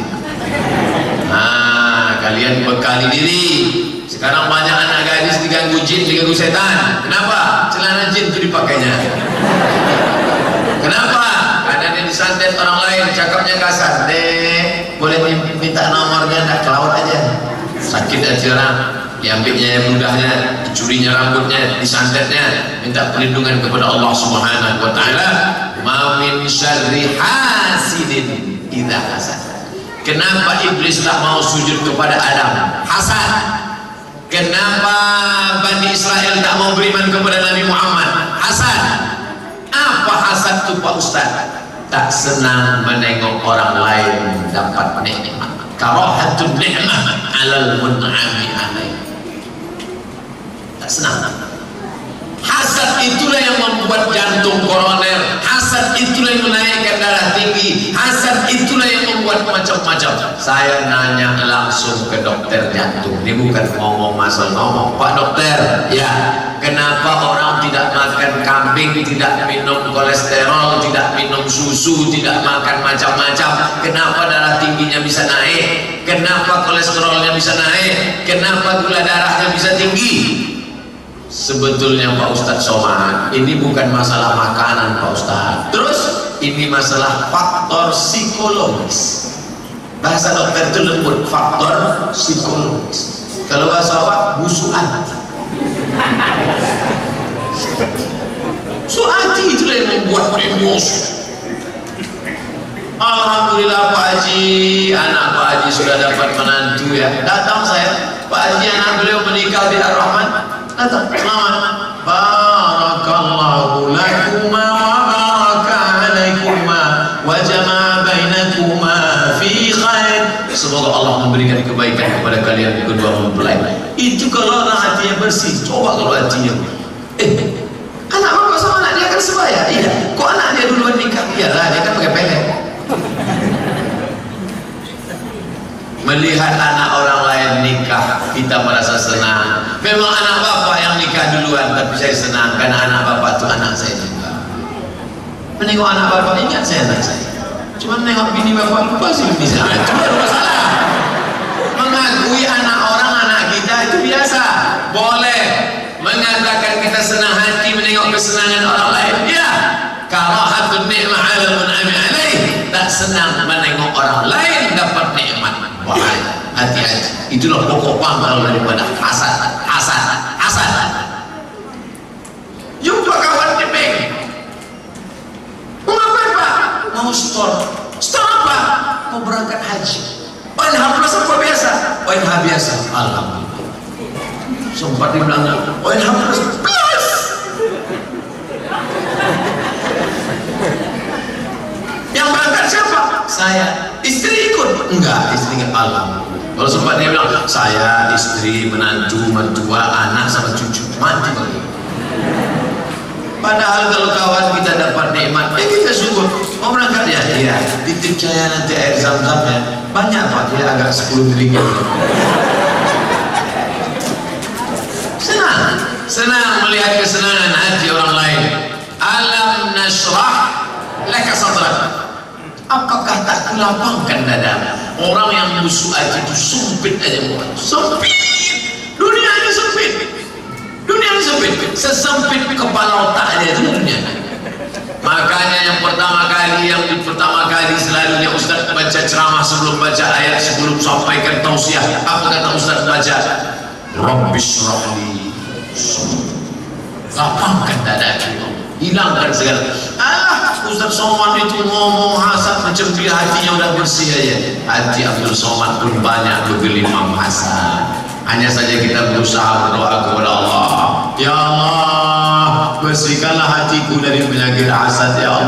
Speaker 1: Nah, kalian bekali diri. Sekarang banyak anak gadis diganggu jin, diganggu setan. Kenapa? Celana jin itu dipakainya. Kenapa? Karena dia disantet orang lain, cakapnya kasar. Dek, boleh minta nomornya, nak ke laut aja. Sakit hati orang, diambilnya yang mudahnya, dicurinya rambutnya, disantetnya, minta perlindungan kepada Allah Subhanahu wa taala. Ma min syarri hasidin idza hasad. Kenapa iblis tak mau sujud kepada Adam? Hasad. Kenapa Bani Israel tak mau beriman kepada Nabi Muhammad? Hasad. Apa hasad itu Pak Ustaz? Tak senang menengok orang lain dapat nikmat. Karahatun ni'mah 'alal mun'ami 'alaih. Tak senang. Hasad itulah yang membuat jantung koroner. Hasad itulah yang menaikkan darah tinggi. Hasad itulah yang membuat macam-macam. Saya nanya langsung ke dokter jantung. Ini bukan ngomong masalah ngomong. Pak dokter, ya, kenapa orang tidak makan kambing, tidak minum kolesterol, tidak minum susu, tidak makan macam-macam? Kenapa darah tingginya bisa naik? Kenapa kolesterolnya bisa naik? Kenapa gula darahnya bisa tinggi? Sebetulnya Pak Ustadz Somad, ini bukan masalah makanan Pak Ustadz. Terus ini masalah faktor psikologis. Bahasa dokter itu lembut, faktor psikologis. Kalau bahasa awak, busukan. So hati itulah yang membuat emosi. Alhamdulillah Pak Haji, anak Pak Haji sudah dapat menantu ya. Datang saya, Pak Haji anak beliau menikah di Ar-Rahman. Datang, selamat. Barakallahu lakuma wa baraka alaikuma wa jama'a bainakuma fi khair. Semoga Allah memberikan kebaikan kepada kalian kedua mempelai. Itu kalau orang hatinya bersih. Coba kalau hatinya, eh, anak bapak sama anak dia kan sebaya. Iya. Kok anak dia duluan nikah? Iyalah, dia kan pakai pelek. Melihat anak orang lain nikah, kita merasa senang. Memang anak bapak yang nikah duluan, tapi saya senang karena anak bapak itu anak saya juga. Menengok anak bapak, ingat saya anak saya. Cuma menengok bini bapak, lupa sih bini saya. Itu baru masalah. Mengakui anak orang anak kita itu biasa. Boleh mengatakan kita senang hati menengok kesenangan orang lain. Ya, karahatun ni'mah 'alal mun'ami 'alaih. Tak senang menengok orang lain dapat nikmat. Wahai, hati-hati. Itulah pokok pangkal daripada hasad, hasad, hasad. Jumpa kawan di bank. Mau ngapain Pak? Mau store. Store apa? Mau berangkat haji. O N H plus apa biasa? O N H biasa. Alhamdulillah. Sempat dibilang O N H plus plus. Yang berangkat siapa? Saya. Istri ikut? Enggak, istri enggak. Alhamdulillah. Kalau sempat dia bilang, saya, istri, menantu, mertua, anak, sama cucu. Mati bagi. Padahal kalau kawan kita dapat nikmat, eh kita syukur. Mau berangkat ya? Iya. Titip saya nanti air zam-zam ya. Banyak Pak, dia agak sepuluh ringgit. Senang. Senang melihat kesenangan hati orang lain. Alam nasrah laka sadrak. Apakah tak kulapangkan dada? Orang yang musuh aja itu sempit aja bukan? Sempit. Dunia ini sempit. Dunia ini sempit. Sesempit kepala otak aja itu dunia. Makanya yang pertama kali, yang pertama kali selalunya Ustaz baca ceramah sebelum baca ayat, sebelum sampaikan tausiah. Apa kata Ustaz baca? Rabbis rahli. Lapangkan dada kita. Hilangkan segala. Ah, Ustaz Somad itu ngomong hasad macam dia hatinya udah bersih aja. Hati Abdul Somad pun banyak bergelimang hasad. Hanya saja kita berusaha berdoa kepada Allah. Ya Allah, bersihkanlah hatiku dari penyakit hasad ya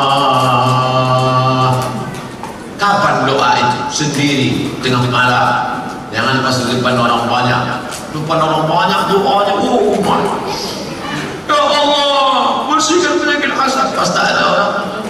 Speaker 1: Allah. Kapan doa itu? Sendiri, tengah malam. Jangan pas di depan orang banyak. Depan orang banyak doanya, oh my. Ya Allah, bersihkan penyakit hasad. Pas tak ada orang,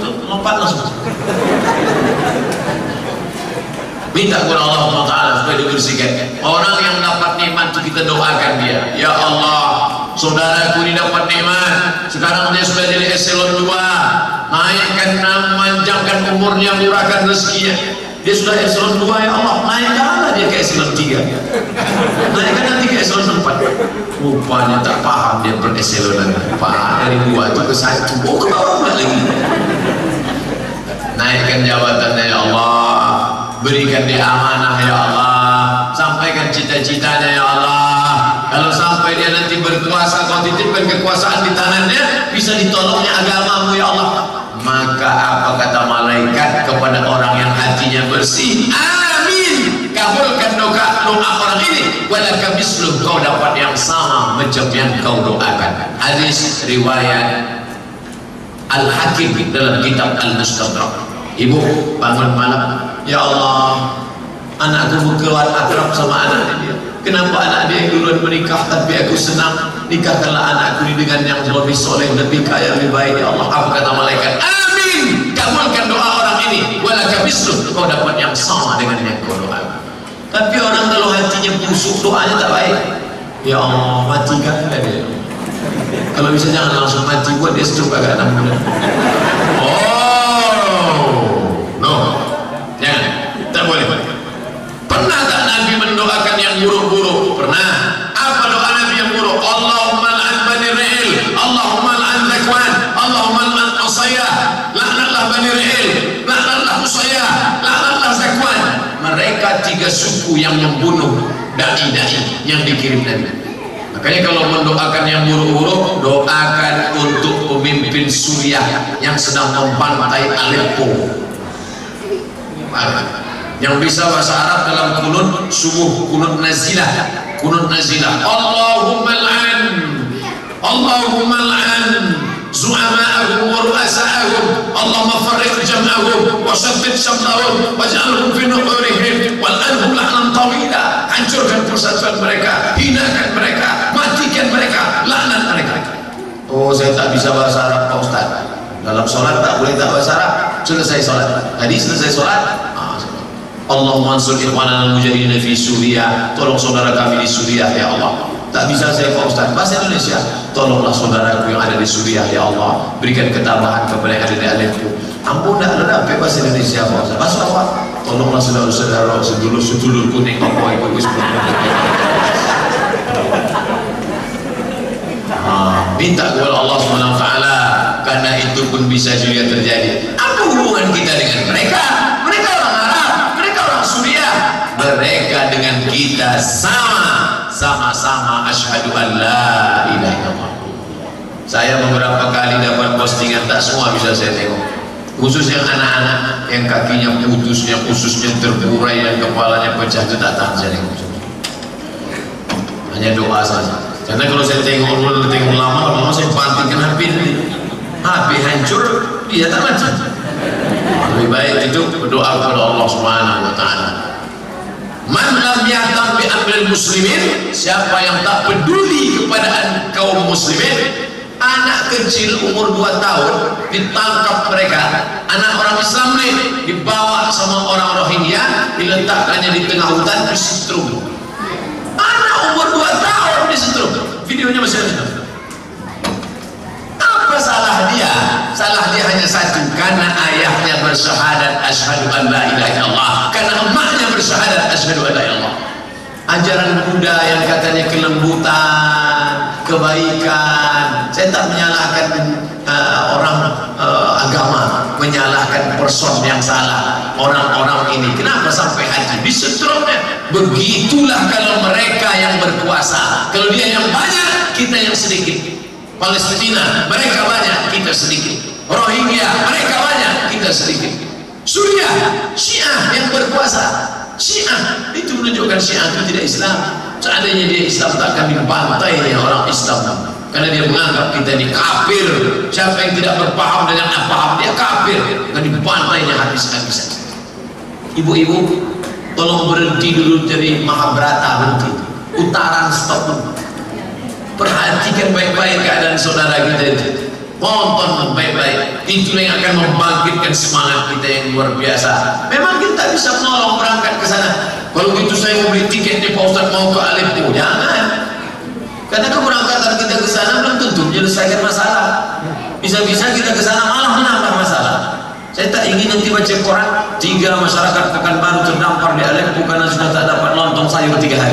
Speaker 1: Minta kepada Allah subhanahu wa taala supaya dibersihkan. Orang yang dapat nikmat itu kita doakan dia, ya Allah, saudaraku ini dapat nikmat, sekarang dia sudah jadi eselon dua, naikkan, manjangkan umurnya, murahkan rezekinya. Dia sudah eselon dua, ya Allah, naikkanlah dia ke eselon tiga, naikkan nanti ke eselon empat. Rupanya tak paham dia bereselonan. Pak, dari dua itu ke satu, oh ke bawah lagi. Naikkan jabatannya, ya Allah, berikan dia amanah, ya Allah, sampaikan cita-citanya, ya Allah. Kalau sampai dia nanti berkuasa, kau titipkan kekuasaan di tangannya, bisa ditolongnya agamamu, ya Allah. Maka apa kata malaikat kepada orang yang hatinya bersih? Amin, kabulkan doa doa orang ini. Walaka misluh, kau dapat yang sama macam yang kau doakan. Hadis riwayat Al-Hakim dalam kitab Al-Mustadrak. Ibu bangun malam, ya Allah, anakku berkeluar akrab sama anaknya dia. Kenapa anak dia yang duluan menikah, tapi aku senang, nikahkanlah anakku ini dengan yang lebih soleh, lebih kaya, lebih baik, ya Allah. Apa kata malaikat? Amin, kabulkan doa orang ini. Walaka misluh, kau dapat yang sama dengan yang kau doakan. Tapi orang kalau hatinya busuk, doanya tak baik, ya Allah, matikanlah dia. Kalau bisa jangan langsung mati, buat dia stroke agak enam bulan. Pernah tak Nabi mendoakan yang buruk-buruk? Pernah. Apa doa Nabi yang buruk? Allahumma la'an Bani Ra'il, Allahumma la'an Zakwan, Allahumma la'an Usayyah, laknatlah Bani Ra'il, laknatlah Usayyah, laknatlah Zakwan. Mereka tiga suku yang membunuh dai-dai yang dikirim Nabi. Makanya kalau mendoakan yang buruk-buruk, doakan untuk pemimpin Suriah yang sedang membantai Aleppo. Yang bisa bahasa Arab dalam kunut subuh, kunut nazilah, kunut nazilah. Allahumma al'an, Allahumma al'an zu'ama'ahum wa ru'asa'ahum, Allahumma farriq jam'ahum wa shabbit shamlahum waj'alhum fi nuhurihim wal'anhum la'nan tawila. Hancurkan persatuan mereka, hinakan mereka, matikan mereka, laknat mereka. Oh, saya tak bisa bahasa Arab, Pak Ustaz. Dalam sholat tak boleh tak bahasa Arab. Selesai sholat, tadi selesai sholat, Allahumma ansur ikhwanana al-mujahidin fi Suriah, tolong saudara kami di Suriah, ya Allah. Tak bisa saya Pak Ustaz bahasa Indonesia, tolonglah saudaraku yang ada di Suriah, ya Allah, berikan ketabahan kepada yang ada di Aleppo. Ampun, tak ada apa bahasa Indonesia Pak Ustaz. Bahasa apa? Tolonglah saudara-saudara sedulur-sedulur kuning apa yang bagus. Minta kepada Allah subhanahu wa taala, karena itu pun bisa juga terjadi. Apa hubungan kita dengan mereka? Mereka orang Arab, mereka orang Suriah, mereka dengan kita sama, sama-sama asyhadu an la ilaha illallah. Saya beberapa kali dapat postingan, tak semua bisa saya tengok, khusus yang anak-anak yang kakinya putus, yang ususnya terburai dan kepalanya pecah, itu tak tahan saya tengok. Hanya doa saja. Karena kalau saya tengok dulu, tengok lama, lama saya bantingkan H P nanti, H P hancur, dia tak mati. Lebih baik itu berdoa kepada Allah subhanahu wa ta'ala. Man lam yahtam bi amril muslimin, siapa yang tak peduli kepada kaum muslimin. Anak kecil umur dua tahun ditangkap mereka, anak orang Islam nih, dibawa sama orang Rohingya, diletakkannya di tengah hutan, disetrum. Anak umur dua tahun disetrum, videonya masih ada. Apa salah dia? Salah dia hanya satu, karena ayahnya bersyahadat asyhadu an la ilaha illallah, karena emaknya bersyahadat asyhadu an la ilaha illallah. Ajaran Buddha yang katanya kelembutan, kebaikan, saya tak menyalahkan uh, orang uh, agama, menyalahkan person yang salah, orang-orang ini kenapa sampai haji disetrumnya. Begitulah kalau mereka yang berkuasa, kalau dia yang banyak, kita yang sedikit. Palestina mereka banyak, kita sedikit. Rohingya mereka banyak, kita sedikit. Suriah Syiah yang berkuasa, Syiah itu menunjukkan Syiah itu tidak Islam. Seandainya dia Islam, tak akan dibantainya orang Islam, karena dia menganggap kita ini kafir. Siapa yang tidak berpaham dengan apa dia kafir, dan dibantainya habis-habisan. Ibu-ibu, tolong berhenti dulu dari Mahabharata, berhenti. Utaran stop dulu. Perhatikan baik-baik keadaan saudara kita itu. tonton baik-baik. Itulah yang akan membangkitkan semangat kita yang luar biasa. Memang kita bisa menolong berangkat ke sana. Kalau gitu saya mau beli tiket nih Pak Ustaz, mau ke Aleppo, jangan. Karena keberangkatan kita ke sana belum tentu menyelesaikan masalah. Bisa-bisa kita ke sana malah menambah masalah. Saya tak ingin nanti baca koran tiga masyarakat Pekanbaru terdampar di Aleppo karena sudah tak dapat lontong sayur tiga hari.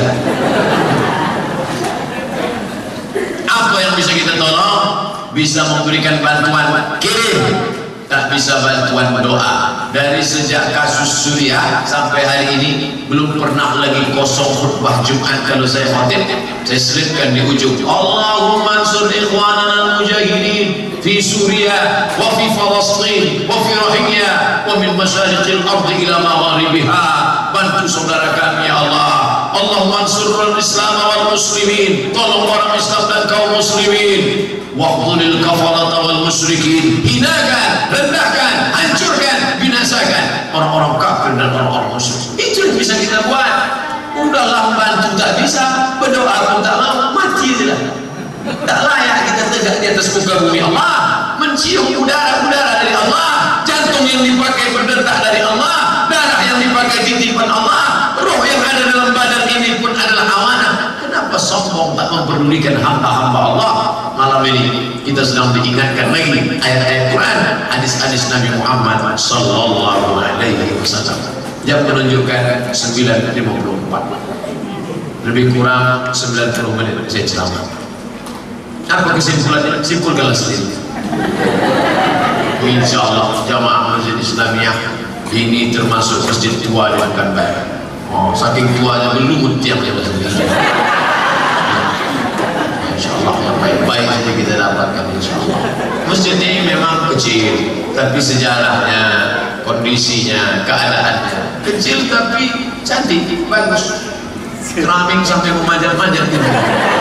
Speaker 1: Apa yang bisa kita tolong? Bisa memberikan bantuan kirim, tak bisa bantuan doa. Dari sejak kasus Suriah sampai hari ini belum pernah lagi kosong khutbah Jumat kalau saya khotib. Saya selipkan di ujung, Allahumma ansur ikhwanana al-mujahidin fi Suriah wa fi Palestin wa fi Rohingya wa min masyariqil ardi ila magharibiha. Bantu saudara kami ya Allah. Allahumma ansur al-islam wal muslimin, tolong orang Islam dan kaum muslimin. Waqdulil kafarata wal musyrikin, hinakan, rendahkan, hancurkan, binasakan orang-orang kafir dan orang-orang musyrik. Itu yang bisa kita buat. Udahlah bantu tak bisa, berdoa pun tak mau, mati saja. Tak layak kita tegak di atas muka bumi Allah, mencium udara-udara dari Allah, jantung yang dipakai berdetak dari Allah, darah yang dipakai titipan Allah, roh yang ada dalam badan ini pun adalah amanah. Kenapa sombong tak memperdulikan hamba-hamba Allah? Malam ini kita sedang diingatkan lagi ayat-ayat Quran, hadis-hadis Nabi Muhammad sallallahu alaihi wasallam yang menunjukkan sembilan lima puluh empat, lebih kurang sembilan puluh menit saya ceramah. Apa kesimpulannya? Simpulkanlah sendiri. Insya Allah jamaah Masjid Islamiyah ini termasuk masjid tua di Pekanbaru. Oh, saking tuanya berlumut tiapnya masjid. Insya Allah yang baik-baik saja kita dapatkan insya Allah. Masjid ini memang kecil, tapi sejarahnya, kondisinya, keadaannya kecil tapi cantik, bagus. Keramik sampai memanjat-manjat gitu.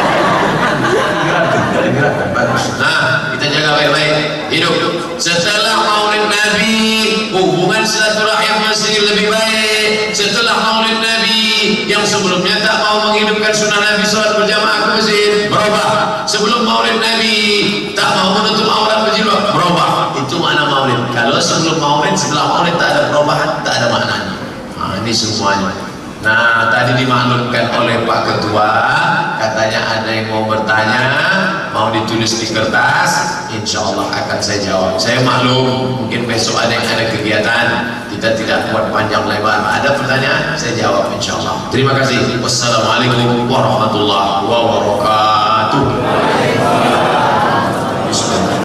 Speaker 1: Gerakan, bagus. Nah, kita jaga baik-baik. Hidup. Setelah Maulid Nabi, hubungan silaturahim masih lebih baik. Setelah Maulid Nabi, yang sebelumnya tak mau menghidupkan sunnah Nabi sholat berjamaah ke masjid, berubah. Sebelum Maulid Nabi, tak mau menutup aurat berjilbab, berubah. Itu makna Maulid. Kalau sebelum Maulid, setelah Maulid tak ada perubahan, tak ada maknanya. Nah, ini semuanya. Nah, tadi dimaklumkan oleh Pak Ketua, katanya ada yang mau bertanya, mau ditulis di kertas, insya Allah akan saya jawab. Saya maklum, mungkin besok ada yang ada kegiatan, kita tidak buat panjang lebar. Ada pertanyaan, saya jawab insya Allah. Terima kasih. Wassalamualaikum warahmatullahi wabarakatuh. Bismillah.